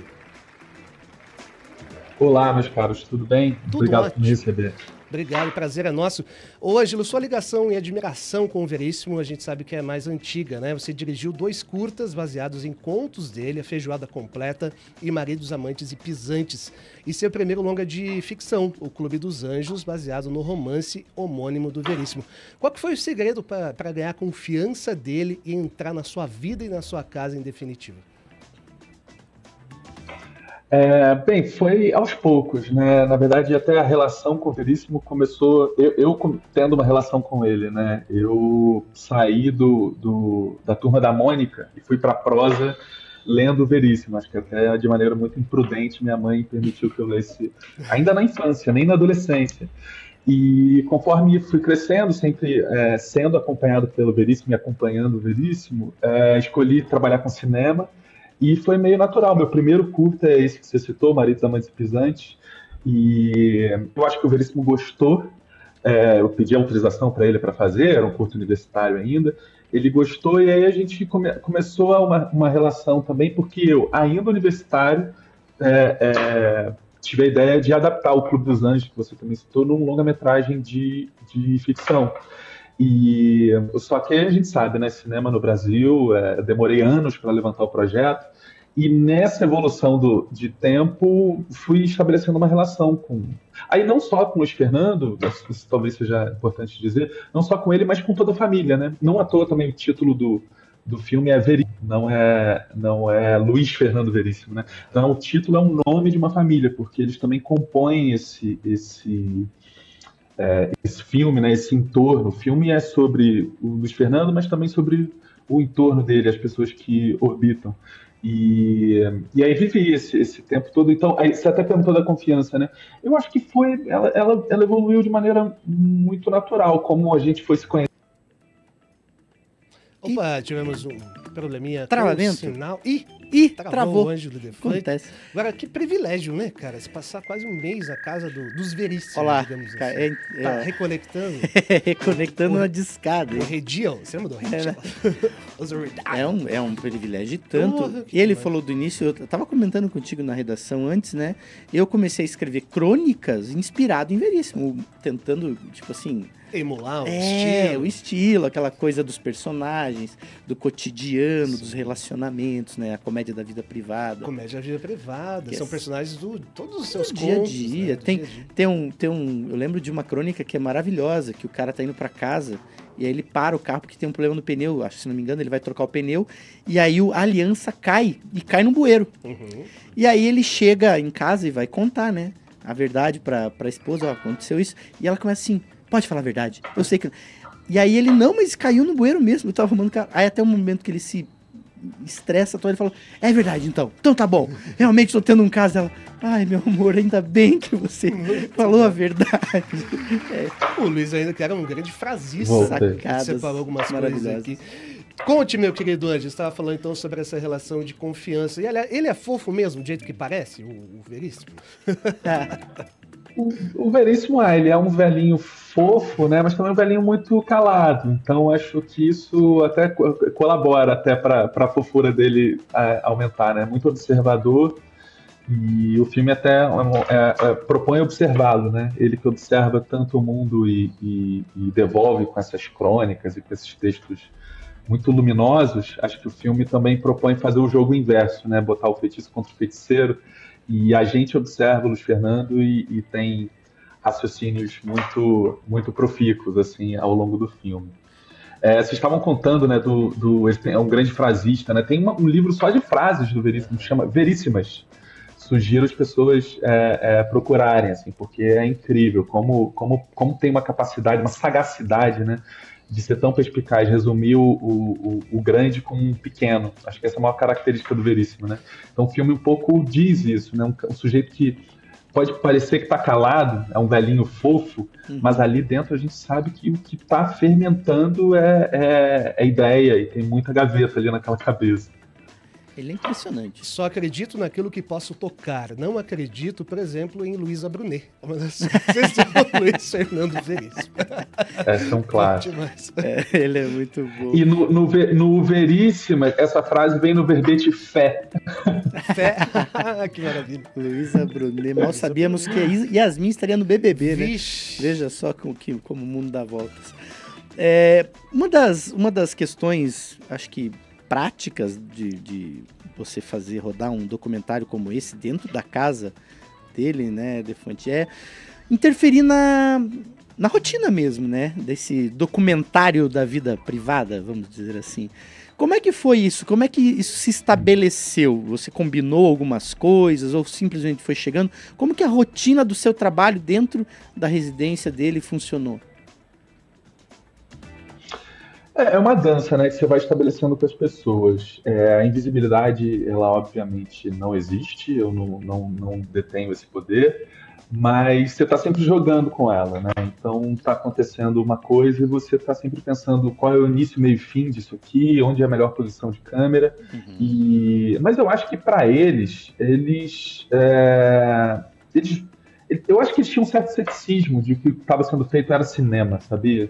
Olá, meus caros, tudo bem? Tudo Obrigado ótimo. por me receber. Obrigado, o prazer é nosso. Ô, Ângelo, sua ligação e admiração com o Veríssimo, a gente sabe que é mais antiga, né? Você dirigiu dois curtas baseados em contos dele, A Feijoada Completa e Maridos, Amantes e Pisantes. E seu primeiro longa de ficção, O Clube dos Anjos, baseado no romance homônimo do Veríssimo. Qual que foi o segredo para ganhar a confiança dele e entrar na sua vida e na sua casa em definitiva? É, bem, foi aos poucos, né? Na verdade, até a relação com o Veríssimo começou... Eu, eu tendo uma relação com ele, né? Eu saí do, do, da Turma da Mônica e fui para a prosa lendo o Veríssimo. Acho que até de maneira muito imprudente minha mãe permitiu que eu lesse, ainda na infância, nem na adolescência. E conforme fui crescendo, sempre é, sendo acompanhado pelo Veríssimo e acompanhando o Veríssimo, é, escolhi trabalhar com cinema. E foi meio natural. Meu primeiro curta é esse que você citou, Maridos, Amantes e Pisantes. E eu acho que o Veríssimo gostou. É, eu pedi autorização para ele para fazer, era um curto universitário ainda. Ele gostou e aí a gente come, começou uma, uma relação também, porque eu, ainda universitário, é, é, tive a ideia de adaptar o Clube dos Anjos, que você também citou, num longa-metragem de, de ficção. E só que a gente sabe, né, cinema no Brasil, é, demorei anos para levantar o projeto, e nessa evolução do, de tempo fui estabelecendo uma relação com, aí não só com o Luiz Fernando, isso talvez seja importante dizer, não só com ele, mas com toda a família, né? Não à toa também o título do, do filme é Veríssimo, não é, não é Luiz Fernando Veríssimo, né? Então o título é um nome de uma família, porque eles também compõem esse... esse É, esse filme, né, esse entorno. O filme é sobre o Luiz Fernando, mas também sobre o entorno dele, as pessoas que orbitam. E, e aí vivi esse, esse tempo todo. Então, aí você até perguntou da confiança, né? Eu acho que foi, ela, ela, ela evoluiu de maneira muito natural, como a gente foi se conhecendo. Opa, tivemos um probleminha Travamento. com o sinal. Ih, Ih, travou, travou. o Ângelo Defante. Acontece. Agora, que privilégio, né, cara? Se passar quase um mês na casa do, dos Veríssimos, Olá, digamos assim. cara, é- Tá é- reconectando. Reconectando O- uma discada. O Redial, você lembra do Redial? Os Redial. É um, é um privilégio e tanto. Porra, que E ele demais. falou do início, eu tava comentando contigo na redação antes, né? Eu comecei a escrever crônicas inspirado em Veríssimo, tentando, tipo assim... Emular o é, estilo. o estilo, aquela coisa dos personagens, do cotidiano, dos relacionamentos, né? A comédia da vida privada. Comédia da vida privada. Que São é- personagens do todos os seus Do dia a contos, dia. né, do Tem, dia a dia. tem, um, tem um. Eu lembro de uma crônica que é maravilhosa, que o cara tá indo pra casa e aí ele para o carro porque tem um problema no pneu. Acho que se não me engano, ele vai trocar o pneu. E aí o, a aliança cai e cai no bueiro. Uhum. E aí ele chega em casa e vai contar, né? A verdade pra, pra esposa, ó, aconteceu isso. E ela começa assim, pode falar a verdade. Eu sei que. E aí ele, não, mas caiu no bueiro mesmo. Eu tava arrumando o carro. Aí até o momento que ele se estressa, então ele fala, é verdade então. Então tá bom. Realmente tô tendo um caso. Ela, ai meu amor, ainda bem que você falou a verdade. É, O Luiz ainda que era um grande frasista. Voltei. sacadas Separou algumas coisas maravilhosas. aqui. Conte, meu querido Ângelo, você estava falando então sobre essa relação de confiança. E aliás, ele é fofo mesmo, do jeito que parece, o, o Veríssimo? O, o Veríssimo, ah, ele é um velhinho fofo, né? Mas também um velhinho muito calado. Então acho que isso até co- colabora até para a fofura dele é, aumentar, né? Muito observador. E o filme até é, é, propõe observá-lo, né? Ele que observa tanto o mundo e, e, e devolve com essas crônicas e com esses textos muito luminosos. Acho que o filme também propõe fazer o jogo inverso, né? Botar o feitiço contra o feiticeiro. E a gente observa o Luiz Fernando e, e tem raciocínios muito, muito profícuos assim, ao longo do filme. É, vocês estavam contando, né, do, do, ele é um grande frasista, né? Tem uma, um livro só de frases do Veríssimo, que chama Veríssimas. Sugiro as pessoas é, é, procurarem, assim, porque é incrível como, como, como tem uma capacidade, uma sagacidade, né, de ser tão perspicaz, resumir o, o, o grande com um pequeno. Acho que essa é a maior característica do Veríssimo, né? Então o filme um pouco diz isso, né? Um, um sujeito que pode parecer que está calado, é um velhinho fofo, uhum. mas ali dentro a gente sabe que o que está fermentando é, é, é ideia, e tem muita gaveta ali naquela cabeça. Ele é impressionante. Só acredito naquilo que posso tocar. Não acredito, por exemplo, em Luísa Brunet. Uma das coisas do Luiz Fernando Veríssimo. Essa é um clássico. É, ele é muito bom. E no, no, no Veríssima, essa frase vem no verbete fé. Fé? Que maravilha. Luísa Brunet. Mal sabíamos Brunet. Que Yasmin estaria no B B B, Vixe. Né? Veja só como, que, como o mundo dá voltas. É, uma, das, uma das questões, acho que práticas de, de você fazer rodar um documentário como esse dentro da casa dele, né, Defante, é interferir na, na rotina mesmo, né, desse documentário da vida privada, vamos dizer assim. Como é que foi isso? Como é que isso se estabeleceu? Você combinou algumas coisas ou simplesmente foi chegando? Como que a rotina do seu trabalho dentro da residência dele funcionou? É uma dança, né, que você vai estabelecendo com as pessoas. É, a invisibilidade, ela obviamente não existe, eu não, não, não detenho esse poder, mas você está sempre jogando com ela, né? Então está acontecendo uma coisa e você está sempre pensando qual é o início, meio e fim disso aqui, onde é a melhor posição de câmera. Uhum. E... Mas eu acho que para eles, eles, é... eles, eu acho que eles tinham um certo ceticismo de que o que estava sendo feito era cinema, sabia?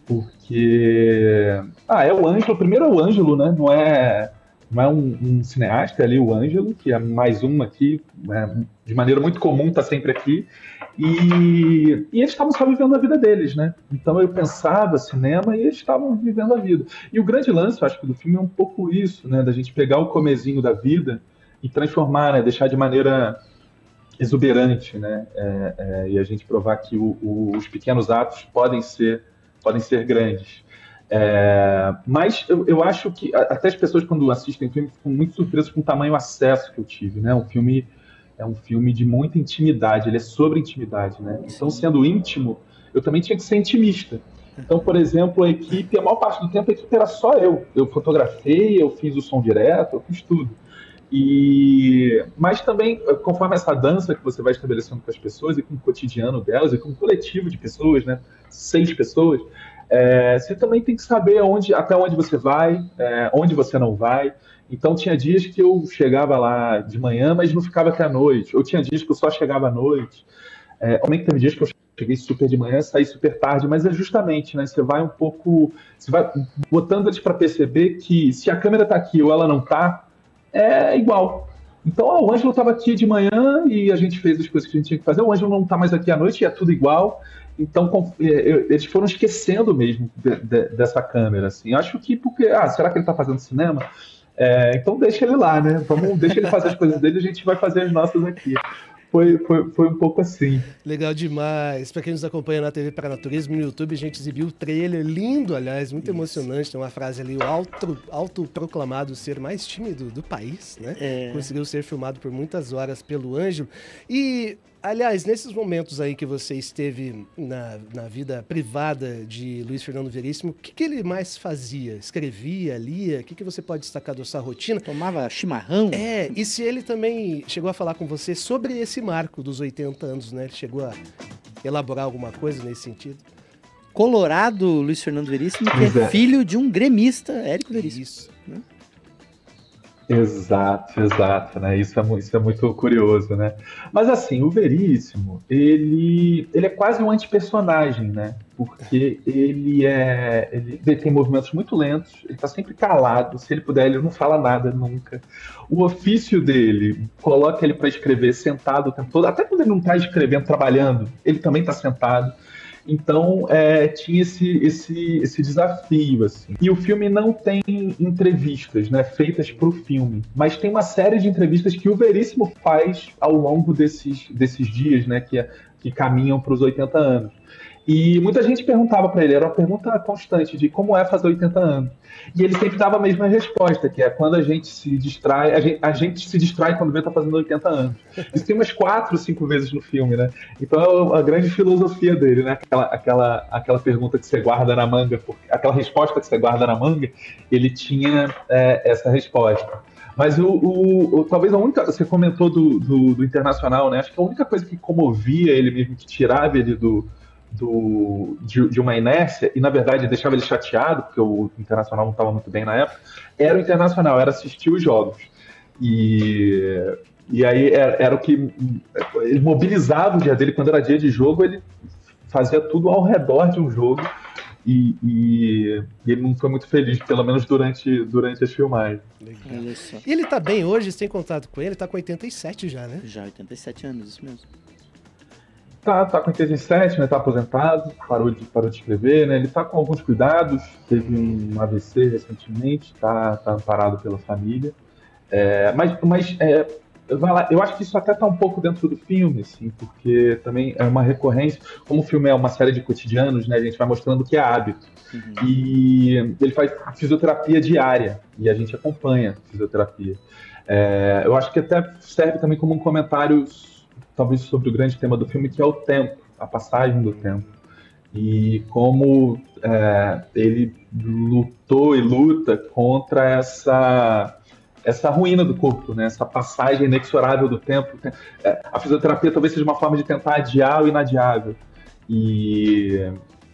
Porque, ah, é o Ângelo, primeiro é o Ângelo, né, não é, não é um, um cineasta, é ali o Ângelo, que é mais um aqui, né, de maneira muito comum, tá sempre aqui, e, e eles estavam só vivendo a vida deles, né, então eu pensava cinema e eles estavam vivendo a vida. E o grande lance, eu acho que do filme é um pouco isso, né, da gente pegar o comezinho da vida e transformar, né, deixar de maneira exuberante, né, é, é, e a gente provar que o, o, os pequenos atos podem ser podem ser grandes. É, mas eu, eu acho que até as pessoas, quando assistem o filme, ficam muito surpresas com o tamanho acesso que eu tive, né? O filme é um filme de muita intimidade, ele é sobre intimidade, né? Então, sendo íntimo, eu também tinha que ser intimista. Então, por exemplo, a equipe, a maior parte do tempo, a equipe era só eu. Eu fotografei, eu fiz o som direto, eu fiz tudo. E... Mas também, conforme essa dança que você vai estabelecendo com as pessoas e com o cotidiano delas e com o coletivo de pessoas, né? Seis pessoas, é, você também tem que saber onde, até onde você vai, é, onde você não vai. Então tinha dias que eu chegava lá de manhã, mas não ficava até a noite. Ou tinha dias que eu só chegava à noite. É, também teve dias que eu cheguei super de manhã, saí super tarde, mas é justamente, né? Você vai um pouco, você vai botando eles para perceber que se a câmera está aqui ou ela não está, é igual. Então, ó, o Ângelo estava aqui de manhã e a gente fez as coisas que a gente tinha que fazer. O Ângelo não está mais aqui à noite e é tudo igual. Então, com, eles foram esquecendo mesmo de, de, dessa câmera, assim. Acho que porque, ah, será que ele está fazendo cinema? É, então deixa ele lá, né? Vamos, deixa ele fazer as coisas dele e a gente vai fazer as nossas aqui. Foi, foi, foi um pouco assim. Legal demais. Para quem nos acompanha na T V Paranaturismo, no YouTube, a gente exibiu o trailer, lindo, aliás, muito Isso. emocionante. Tem uma frase ali, o auto, autoproclamado ser mais tímido do país, né? É. Conseguiu ser filmado por muitas horas pelo Ângelo. E, aliás, nesses momentos aí que você esteve na, na vida privada de Luiz Fernando Veríssimo, o que, que ele mais fazia? Escrevia, lia? O que, que você pode destacar da sua rotina? Tomava chimarrão? É, e se ele também chegou a falar com você sobre esse marco dos oitenta anos, né? Ele chegou a elaborar alguma coisa nesse sentido? Colorado, Luiz Fernando Veríssimo, que é filho de um gremista, Érico Veríssimo. Isso. Né? Exato, exato, né? Isso é, isso é muito curioso, né? Mas assim, o Veríssimo, ele, ele é quase um antipersonagem, né? Porque ele é, ele, ele tem movimentos muito lentos, ele tá sempre calado, se ele puder, ele não fala nada nunca. O ofício dele coloca ele para escrever sentado o tempo todo, até quando ele não tá escrevendo, trabalhando, ele também tá sentado. Então, é, tinha esse, esse, esse desafio, assim. E o filme não tem entrevistas, né, feitas para o filme, mas tem uma série de entrevistas que o Veríssimo faz ao longo desses, desses dias, né, que, que caminham para os oitenta anos. E muita gente perguntava para ele, era uma pergunta constante de como é fazer oitenta anos. E ele sempre dava a mesma resposta, que é quando a gente se distrai, a gente, a gente se distrai quando vê tá fazendo oitenta anos. Isso tem umas quatro, cinco vezes no filme, né? Então é a grande filosofia dele, né? Aquela, aquela, aquela pergunta que você guarda na manga, porque, aquela resposta que você guarda na manga, ele tinha é, essa resposta. Mas o, o, o- talvez a única. Você comentou do, do, do Internacional, né? Acho que a única coisa que comovia ele mesmo, que tirava ele do, do, de, de uma inércia, e na verdade deixava ele chateado, porque o Internacional não estava muito bem na época, era o Internacional, era assistir os jogos. E, e aí era, era o que. Ele mobilizava o dia dele, quando era dia de jogo, ele fazia tudo ao redor de um jogo. E, e- e ele não foi muito feliz, pelo menos durante, durante as filmagens. Olha só. E ele tá bem hoje, você tem contato com ele? Tá com oitenta e sete já, né? Já oitenta e sete anos, isso mesmo. Tá, tá com oitenta e sete, né? Tá aposentado, parou de, parou de escrever, né? Ele tá com alguns cuidados, teve um A V C recentemente, tá, tá amparado pela família. É, mas mas é, vai lá, eu acho que isso até tá um pouco dentro do filme, assim, porque também é uma recorrência. Como o filme é uma série de cotidianos, né? A gente vai mostrando o que é hábito. E ele faz fisioterapia diária, e a gente acompanha a fisioterapia. É, eu acho que até serve também como um comentário, talvez, sobre o grande tema do filme, que é o tempo, a passagem do tempo. E como é, ele lutou e luta contra essa, essa ruína do corpo, né? Essa passagem inexorável do tempo. É, a fisioterapia talvez seja uma forma de tentar adiar o inadiável. E,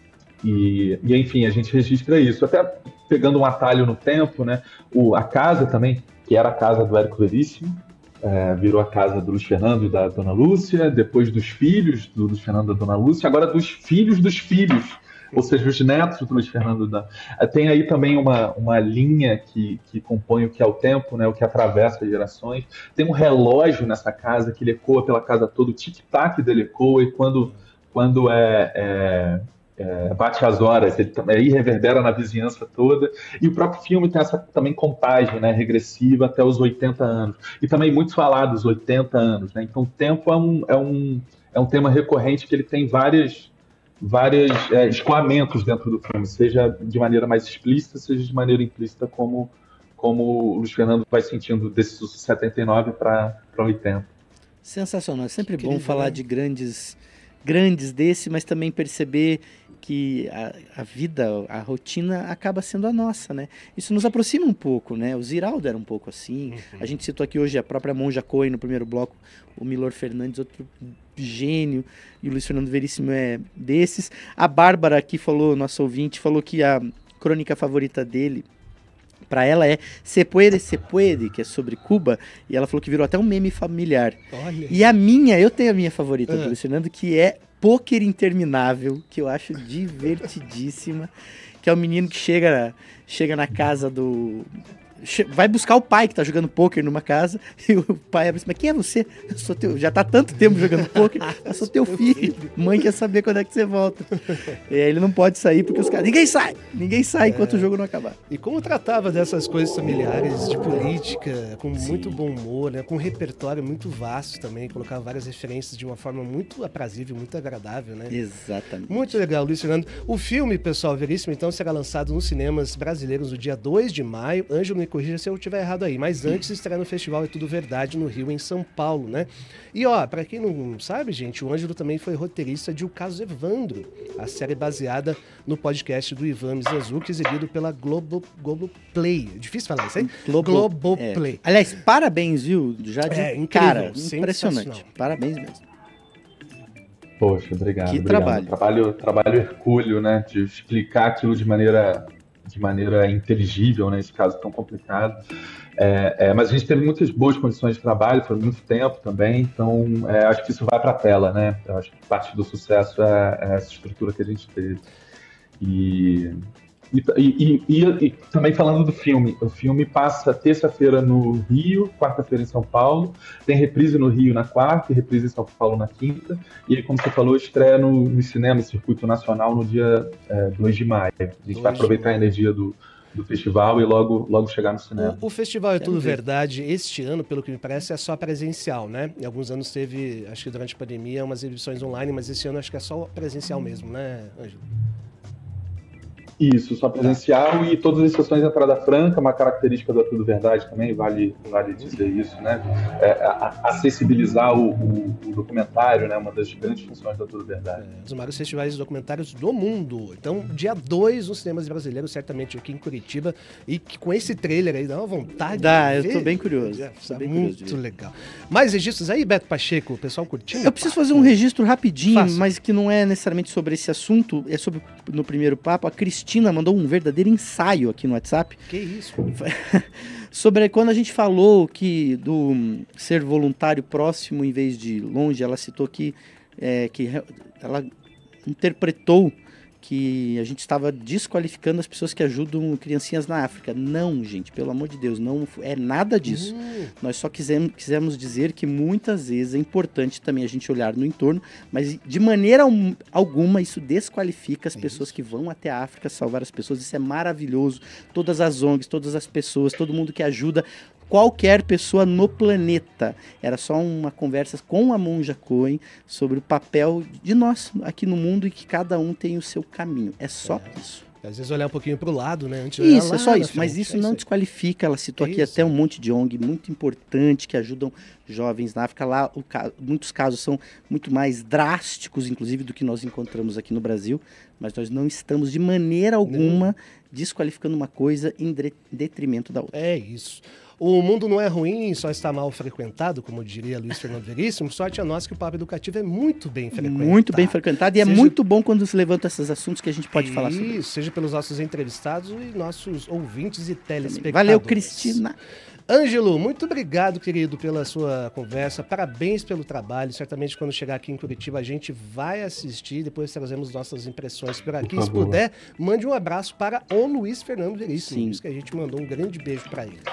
e, e, enfim, a gente registra isso. Até pegando um atalho no tempo, né? O, a casa também, que era a casa do Érico Veríssimo, é, virou a casa do Luiz Fernando e da Dona Lúcia, depois dos filhos do Luiz Fernando e da Dona Lúcia, agora dos filhos dos filhos, ou seja, os netos do Luiz Fernando. Da... Tem aí também uma, uma linha que, que compõe o que é o tempo, né, o que atravessa as gerações. Tem um relógio nessa casa que ele ecoa pela casa toda, o tic-tac dele ecoa, e quando, quando é... é... É, bate as horas, ele aí reverbera na vizinhança toda, e o próprio filme tem essa também contagem, né, regressiva até os oitenta anos, e também muito falado, os oitenta anos, né? Então o tempo é um, é um, é um tema recorrente que ele tem várias, várias é, escoamentos dentro do filme, seja de maneira mais explícita, seja de maneira implícita, como, como o Luiz Fernando vai sentindo desses setenta e nove para oitenta. Sensacional, é sempre Incrível, bom falar né? de grandes, grandes desse, mas também perceber que a, a vida, a rotina acaba sendo a nossa, né? Isso nos aproxima um pouco, né? O Ziraldo era um pouco assim. Uhum. A gente citou aqui hoje a própria Monja Cohen no primeiro bloco, o Milor Fernandes, outro gênio, e o Luiz Fernando Veríssimo é desses. A Bárbara aqui falou, nossa ouvinte, falou que a crônica favorita dele, pra ela, é Se Puede, Se Puede, que é sobre Cuba, e ela falou que virou até um meme familiar. Olha. E a minha, eu tenho a minha favorita Ah. do Luiz Fernando, que é Pôquer Interminável, que eu acho divertidíssima, que é o menino que chega, chega na casa do... che- vai buscar o pai que tá jogando pôquer numa casa, e o pai abre assim, mas quem é você? Eu sou teu... Já tá tanto tempo jogando pôquer, eu sou teu filho. Mãe quer saber quando é que você volta. E aí ele não pode sair porque os caras... Ninguém sai! Ninguém sai enquanto o jogo não acabar. E como tratava dessas coisas familiares, de política, com muito bom humor, né? Com um repertório muito vasto também, colocava várias referências de uma forma muito aprazível, muito agradável, né? Exatamente. Muito legal, Luiz Fernando. O filme, pessoal, Veríssimo, então, será lançado nos cinemas brasileiros no dia dois de maio. Ângelo, me corrija se eu estiver errado aí. Mas antes estreia no Festival É Tudo Verdade, no Rio, em São Paulo, né? E, ó, pra quem não sabe, gente, o Ângelo também foi roteirista de O Caso Evandro, a série baseada no podcast do Ivan Mizanzuki, exibido pela Globo, Globoplay. Difícil falar isso aí? Globo- Globoplay. É. Aliás, parabéns, viu? Já de É, incrível, cara, sensacional. impressionante. Parabéns mesmo. Poxa, obrigado. Que obrigado. trabalho. Trabalho, trabalho hercúleo, né? De explicar aquilo de maneira, de maneira inteligível, né? Esse caso tão complicado. É, é, mas a gente teve muitas boas condições de trabalho, foi muito tempo também, então é, acho que isso vai para a tela, né? Eu acho que parte do sucesso é, é essa estrutura que a gente teve. E, e, e, e, e também falando do filme, o filme passa terça-feira no Rio, quarta-feira em São Paulo, tem reprise no Rio na quarta e reprise em São Paulo na quinta, e aí, como você falou, estreia no, no cinema, Circuito Nacional, no dia é, dois de maio. A gente vai aproveitar a energia do do festival e logo, logo chegar no cinema. O, o festival É Quero Tudo ver. Verdade, este ano, pelo que me parece, é só presencial, né? Em alguns anos teve, acho que durante a pandemia, umas exibições online, mas esse ano acho que é só presencial mesmo, né, Ângelo? Isso, só presencial e todas as sessões de entrada franca, uma característica da Tudo Verdade também, vale, vale dizer isso, né? É, a, a acessibilizar o, o, o documentário, né? Uma das grandes funções da Tudo Verdade. É, um dos maiores festivais de documentários do mundo. Então, dia dois nos cinemas brasileiros, certamente aqui em Curitiba, e que com esse trailer aí dá uma vontade Dá, de eu ver. tô bem curioso. É, Tô bem muito curioso de ver. legal. Mais registros aí, Beto Pacheco? O pessoal curtindo? Eu preciso fazer um registro rapidinho, Faça. mas que não é necessariamente sobre esse assunto, é sobre, no primeiro papo, a Cristina mandou um verdadeiro ensaio aqui no WhatsApp. Que isso? Sobre quando a gente falou que do ser voluntário próximo em vez de longe, ela citou que, é, que ela interpretou que a gente estava desqualificando as pessoas que ajudam criancinhas na África. Não, gente, pelo amor de Deus, não é nada disso. Uhum. Nós só quisemos, quisemos dizer que muitas vezes é importante também a gente olhar no entorno, mas de maneira alguma isso desqualifica as é pessoas isso. que vão até a África salvar as pessoas. Isso é maravilhoso. Todas as O N Gs, todas as pessoas, todo mundo que ajuda qualquer pessoa no planeta. Era só uma conversa com a Monja Cohen sobre o papel de nós aqui no mundo e que cada um tem o seu caminho. É só é. isso. Às vezes olhar um pouquinho para o lado, né? Antes isso, lá é só isso. frente, Mas isso é não isso desqualifica. Ela citou é aqui isso. até um monte de O N G muito importante que ajudam jovens na África. Lá, o ca... muitos casos são muito mais drásticos, inclusive, do que nós encontramos aqui no Brasil. Mas nós não estamos, de maneira alguma, não. desqualificando uma coisa em detrimento da outra. É isso. O mundo não é ruim, só está mal frequentado, como diria Luiz Fernando Veríssimo. Sorte a nós que o Papo Educativo é muito bem frequentado. Muito bem frequentado e seja... é muito bom quando se levanta esses assuntos que a gente pode Isso, falar sobre. Isso, seja pelos nossos entrevistados e nossos ouvintes e telespectadores. Valeu, Cristina. Ângelo, muito obrigado, querido, pela sua conversa. Parabéns pelo trabalho. Certamente, quando chegar aqui em Curitiba, a gente vai assistir. Depois trazemos nossas impressões por aqui. Por Se puder, mande um abraço para o Luiz Fernando Veríssimo. Sim. Isso que a gente mandou um grande beijo para ele.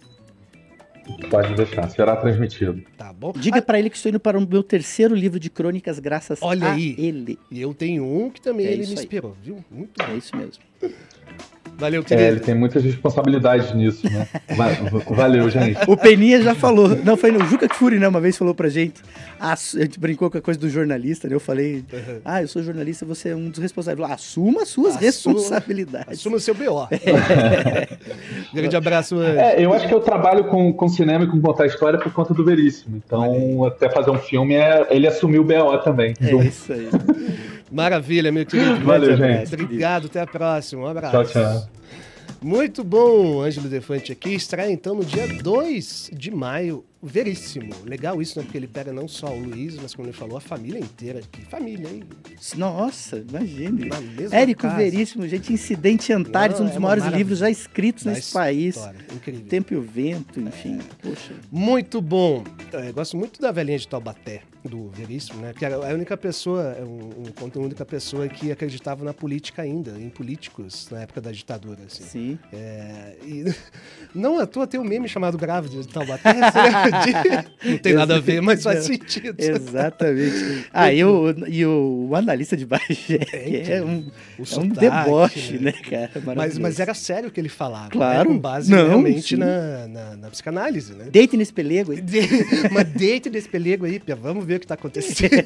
Pode deixar, será transmitido. Tá bom. Diga ah, para ele que estou indo para o meu terceiro livro de crônicas graças olha a aí. ele. E eu tenho um que também é ele me aí. inspirou, viu? Muito é bom. isso mesmo. Valeu, querido. É, ele tem muitas responsabilidades nisso, né? Valeu, gente. O Peninha já falou. Não, foi no Juca Kfouri, né? Uma vez falou pra gente. A gente brincou com a coisa do jornalista, né? Eu falei, uhum. ah, eu sou jornalista, você é um dos responsáveis. Assuma as suas assuma, responsabilidades. Assuma o seu B O. É. Grande abraço, Anjo. É, eu acho que eu trabalho com, com cinema e com contar história por conta do Veríssimo. Então, até fazer um filme, é, ele assumiu o B O também. É do... isso aí. Maravilha, meu querido. Valeu, gente. Obrigado, até a próxima. Um abraço. Tchau, tchau. Muito bom, Ângelo Defante aqui. Estreia então no dia dois de maio, Veríssimo. Legal isso, né? Porque ele pega não só o Luiz, mas como ele falou, a família inteira aqui. Família, hein? Nossa, imagine. Érico casa. Veríssimo, gente, Incidente Antares, não, um dos é maiores maravilha. livros já escritos da nesse história. país. Incrível. Tempo e o Vento, enfim. É. Poxa. Muito bom. Eu gosto muito da velhinha de Taubaté, do Veríssimo, né? Que era a única pessoa, um, um, a única pessoa que acreditava na política ainda, em políticos, na época da ditadura. Assim. Sim. É, e não à toa tem um meme chamado Grávida de Taubaté, não tem nada a ver, mas faz sentido. Exatamente. Ah, e o, e o, o analista de Bagé, que é um, é um deboche, né, cara? Mas, mas era sério o que ele falava. Claro. Né? Com base não, realmente na, na, na psicanálise, né? Deite nesse pelego aí. Mas deite nesse pelego aí, Pia. Vamos ver o que tá acontecendo.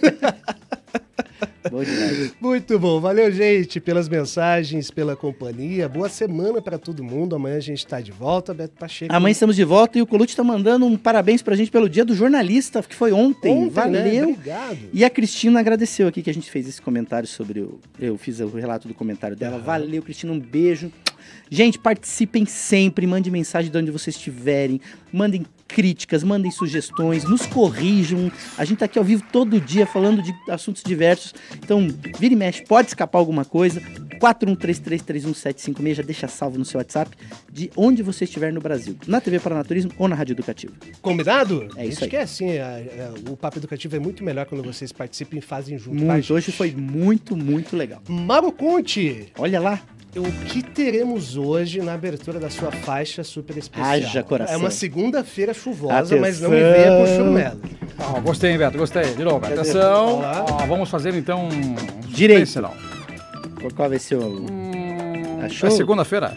Bom demais. Muito bom. Valeu, gente, pelas mensagens, pela companhia. Boa semana para todo mundo. Amanhã a gente tá de volta. Beto Pacheco. Amanhã estamos de volta e o Colucci tá mandando um parabéns pra gente pelo dia do jornalista, que foi ontem. Ontem, valeu. Né? Obrigado. E a Cristina agradeceu aqui que a gente fez esse comentário sobre o... Eu fiz o relato do comentário dela. Uhum. Valeu, Cristina. Um beijo. Gente, participem sempre. Mandem mensagem de onde vocês estiverem. Mandem críticas, mandem sugestões, nos corrijam. A gente tá aqui ao vivo todo dia falando de assuntos diversos. Então, vira e mexe, pode escapar alguma coisa. quatro um três três três um sete cinco seis, já deixa salvo no seu WhatsApp de onde você estiver no Brasil. Na T V Paranaturismo ou na Rádio Educativa. Combinado? É isso aí. aí. Que é assim, a, a, o Papo Educativo é muito melhor quando vocês participam e fazem junto. Muito, hoje foi muito, muito legal. Mauro Conte. Olha lá. O que teremos hoje na abertura da sua faixa super especial? Haja coração. É uma segunda-feira chuvosa, atenção. Mas não me venha com churumelo. Oh, gostei, Beto, gostei. De novo, atenção. Oh, vamos fazer então um direito. Qual vai ser o... Hum, Achou? É segunda-feira.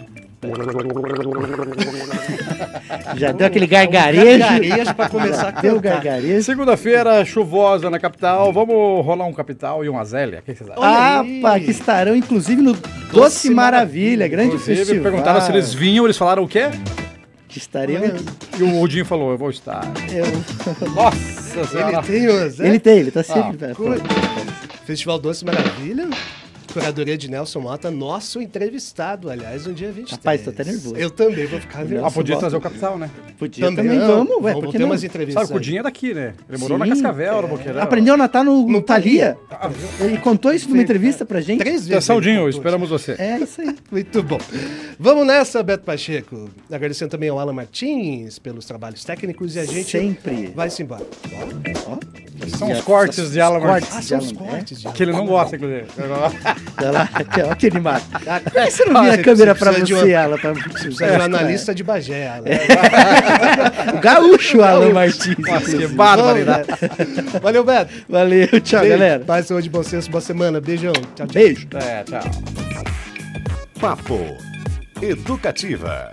Já deu aquele gargarejo. Gargarejo pra começar a Deu cantar. gargarejo. Segunda-feira, chuvosa na capital. Vamos rolar um Capital e um Azélia? O que vocês acham? Ah, pá, que estarão inclusive no Doce, Doce Maravilha, grande Inclusive, festival. perguntaram se eles vinham, eles falaram o quê? Que estariam. E o Odinho falou, eu vou estar. Eu... Nossa Senhora. Ele tem, o Zé? Ele tem, ele tá sempre... Ah, pronto. Festival Doce Maravilha. Curadoria de Nelson Mota, nosso entrevistado, aliás, no dia vinte e três. Rapaz, tô até nervoso. Eu também vou ficar nervoso. Ah, podia trazer o Capital, né? Podia também, também vamos, ué, vamos porque ter não? umas entrevistas. Sabe, o Odinho é daqui, né? Ele morou Sim, na Cascavel, é. no Boqueirão. Aprendeu a natar no, no Thalia. Ah, Ele contou isso numa entrevista pra gente. Três vezes. Atenção, Odinho, esperamos você. É isso aí. Muito bom. Vamos nessa, Beto Pacheco. Agradecendo também ao Alan Martins pelos trabalhos técnicos e a gente Sempre. vai-se embora. Ó, ó. São os cortes de Alan Martins. Ah, são os cortes de Alan. Que ele não gosta, inclusive. Olha lá, olha que animado. Por que você não vira a câmera pra você, uma... Alan? Pra... Precisa de um analista de Bagé, Alan. É. Gaúcho, Alan Martins. Nossa, que barbaridade. Valeu, Beto. Valeu, tchau, Beijo. galera. Paz, saúde, bom senso, boa semana. Beijão. Tchau, tchau. Beijo. É, tchau. Papo Educativa.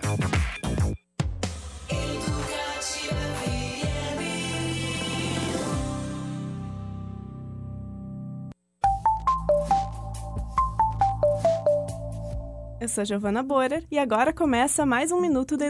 Eu sou Giovana Borer e agora começa mais um Minuto da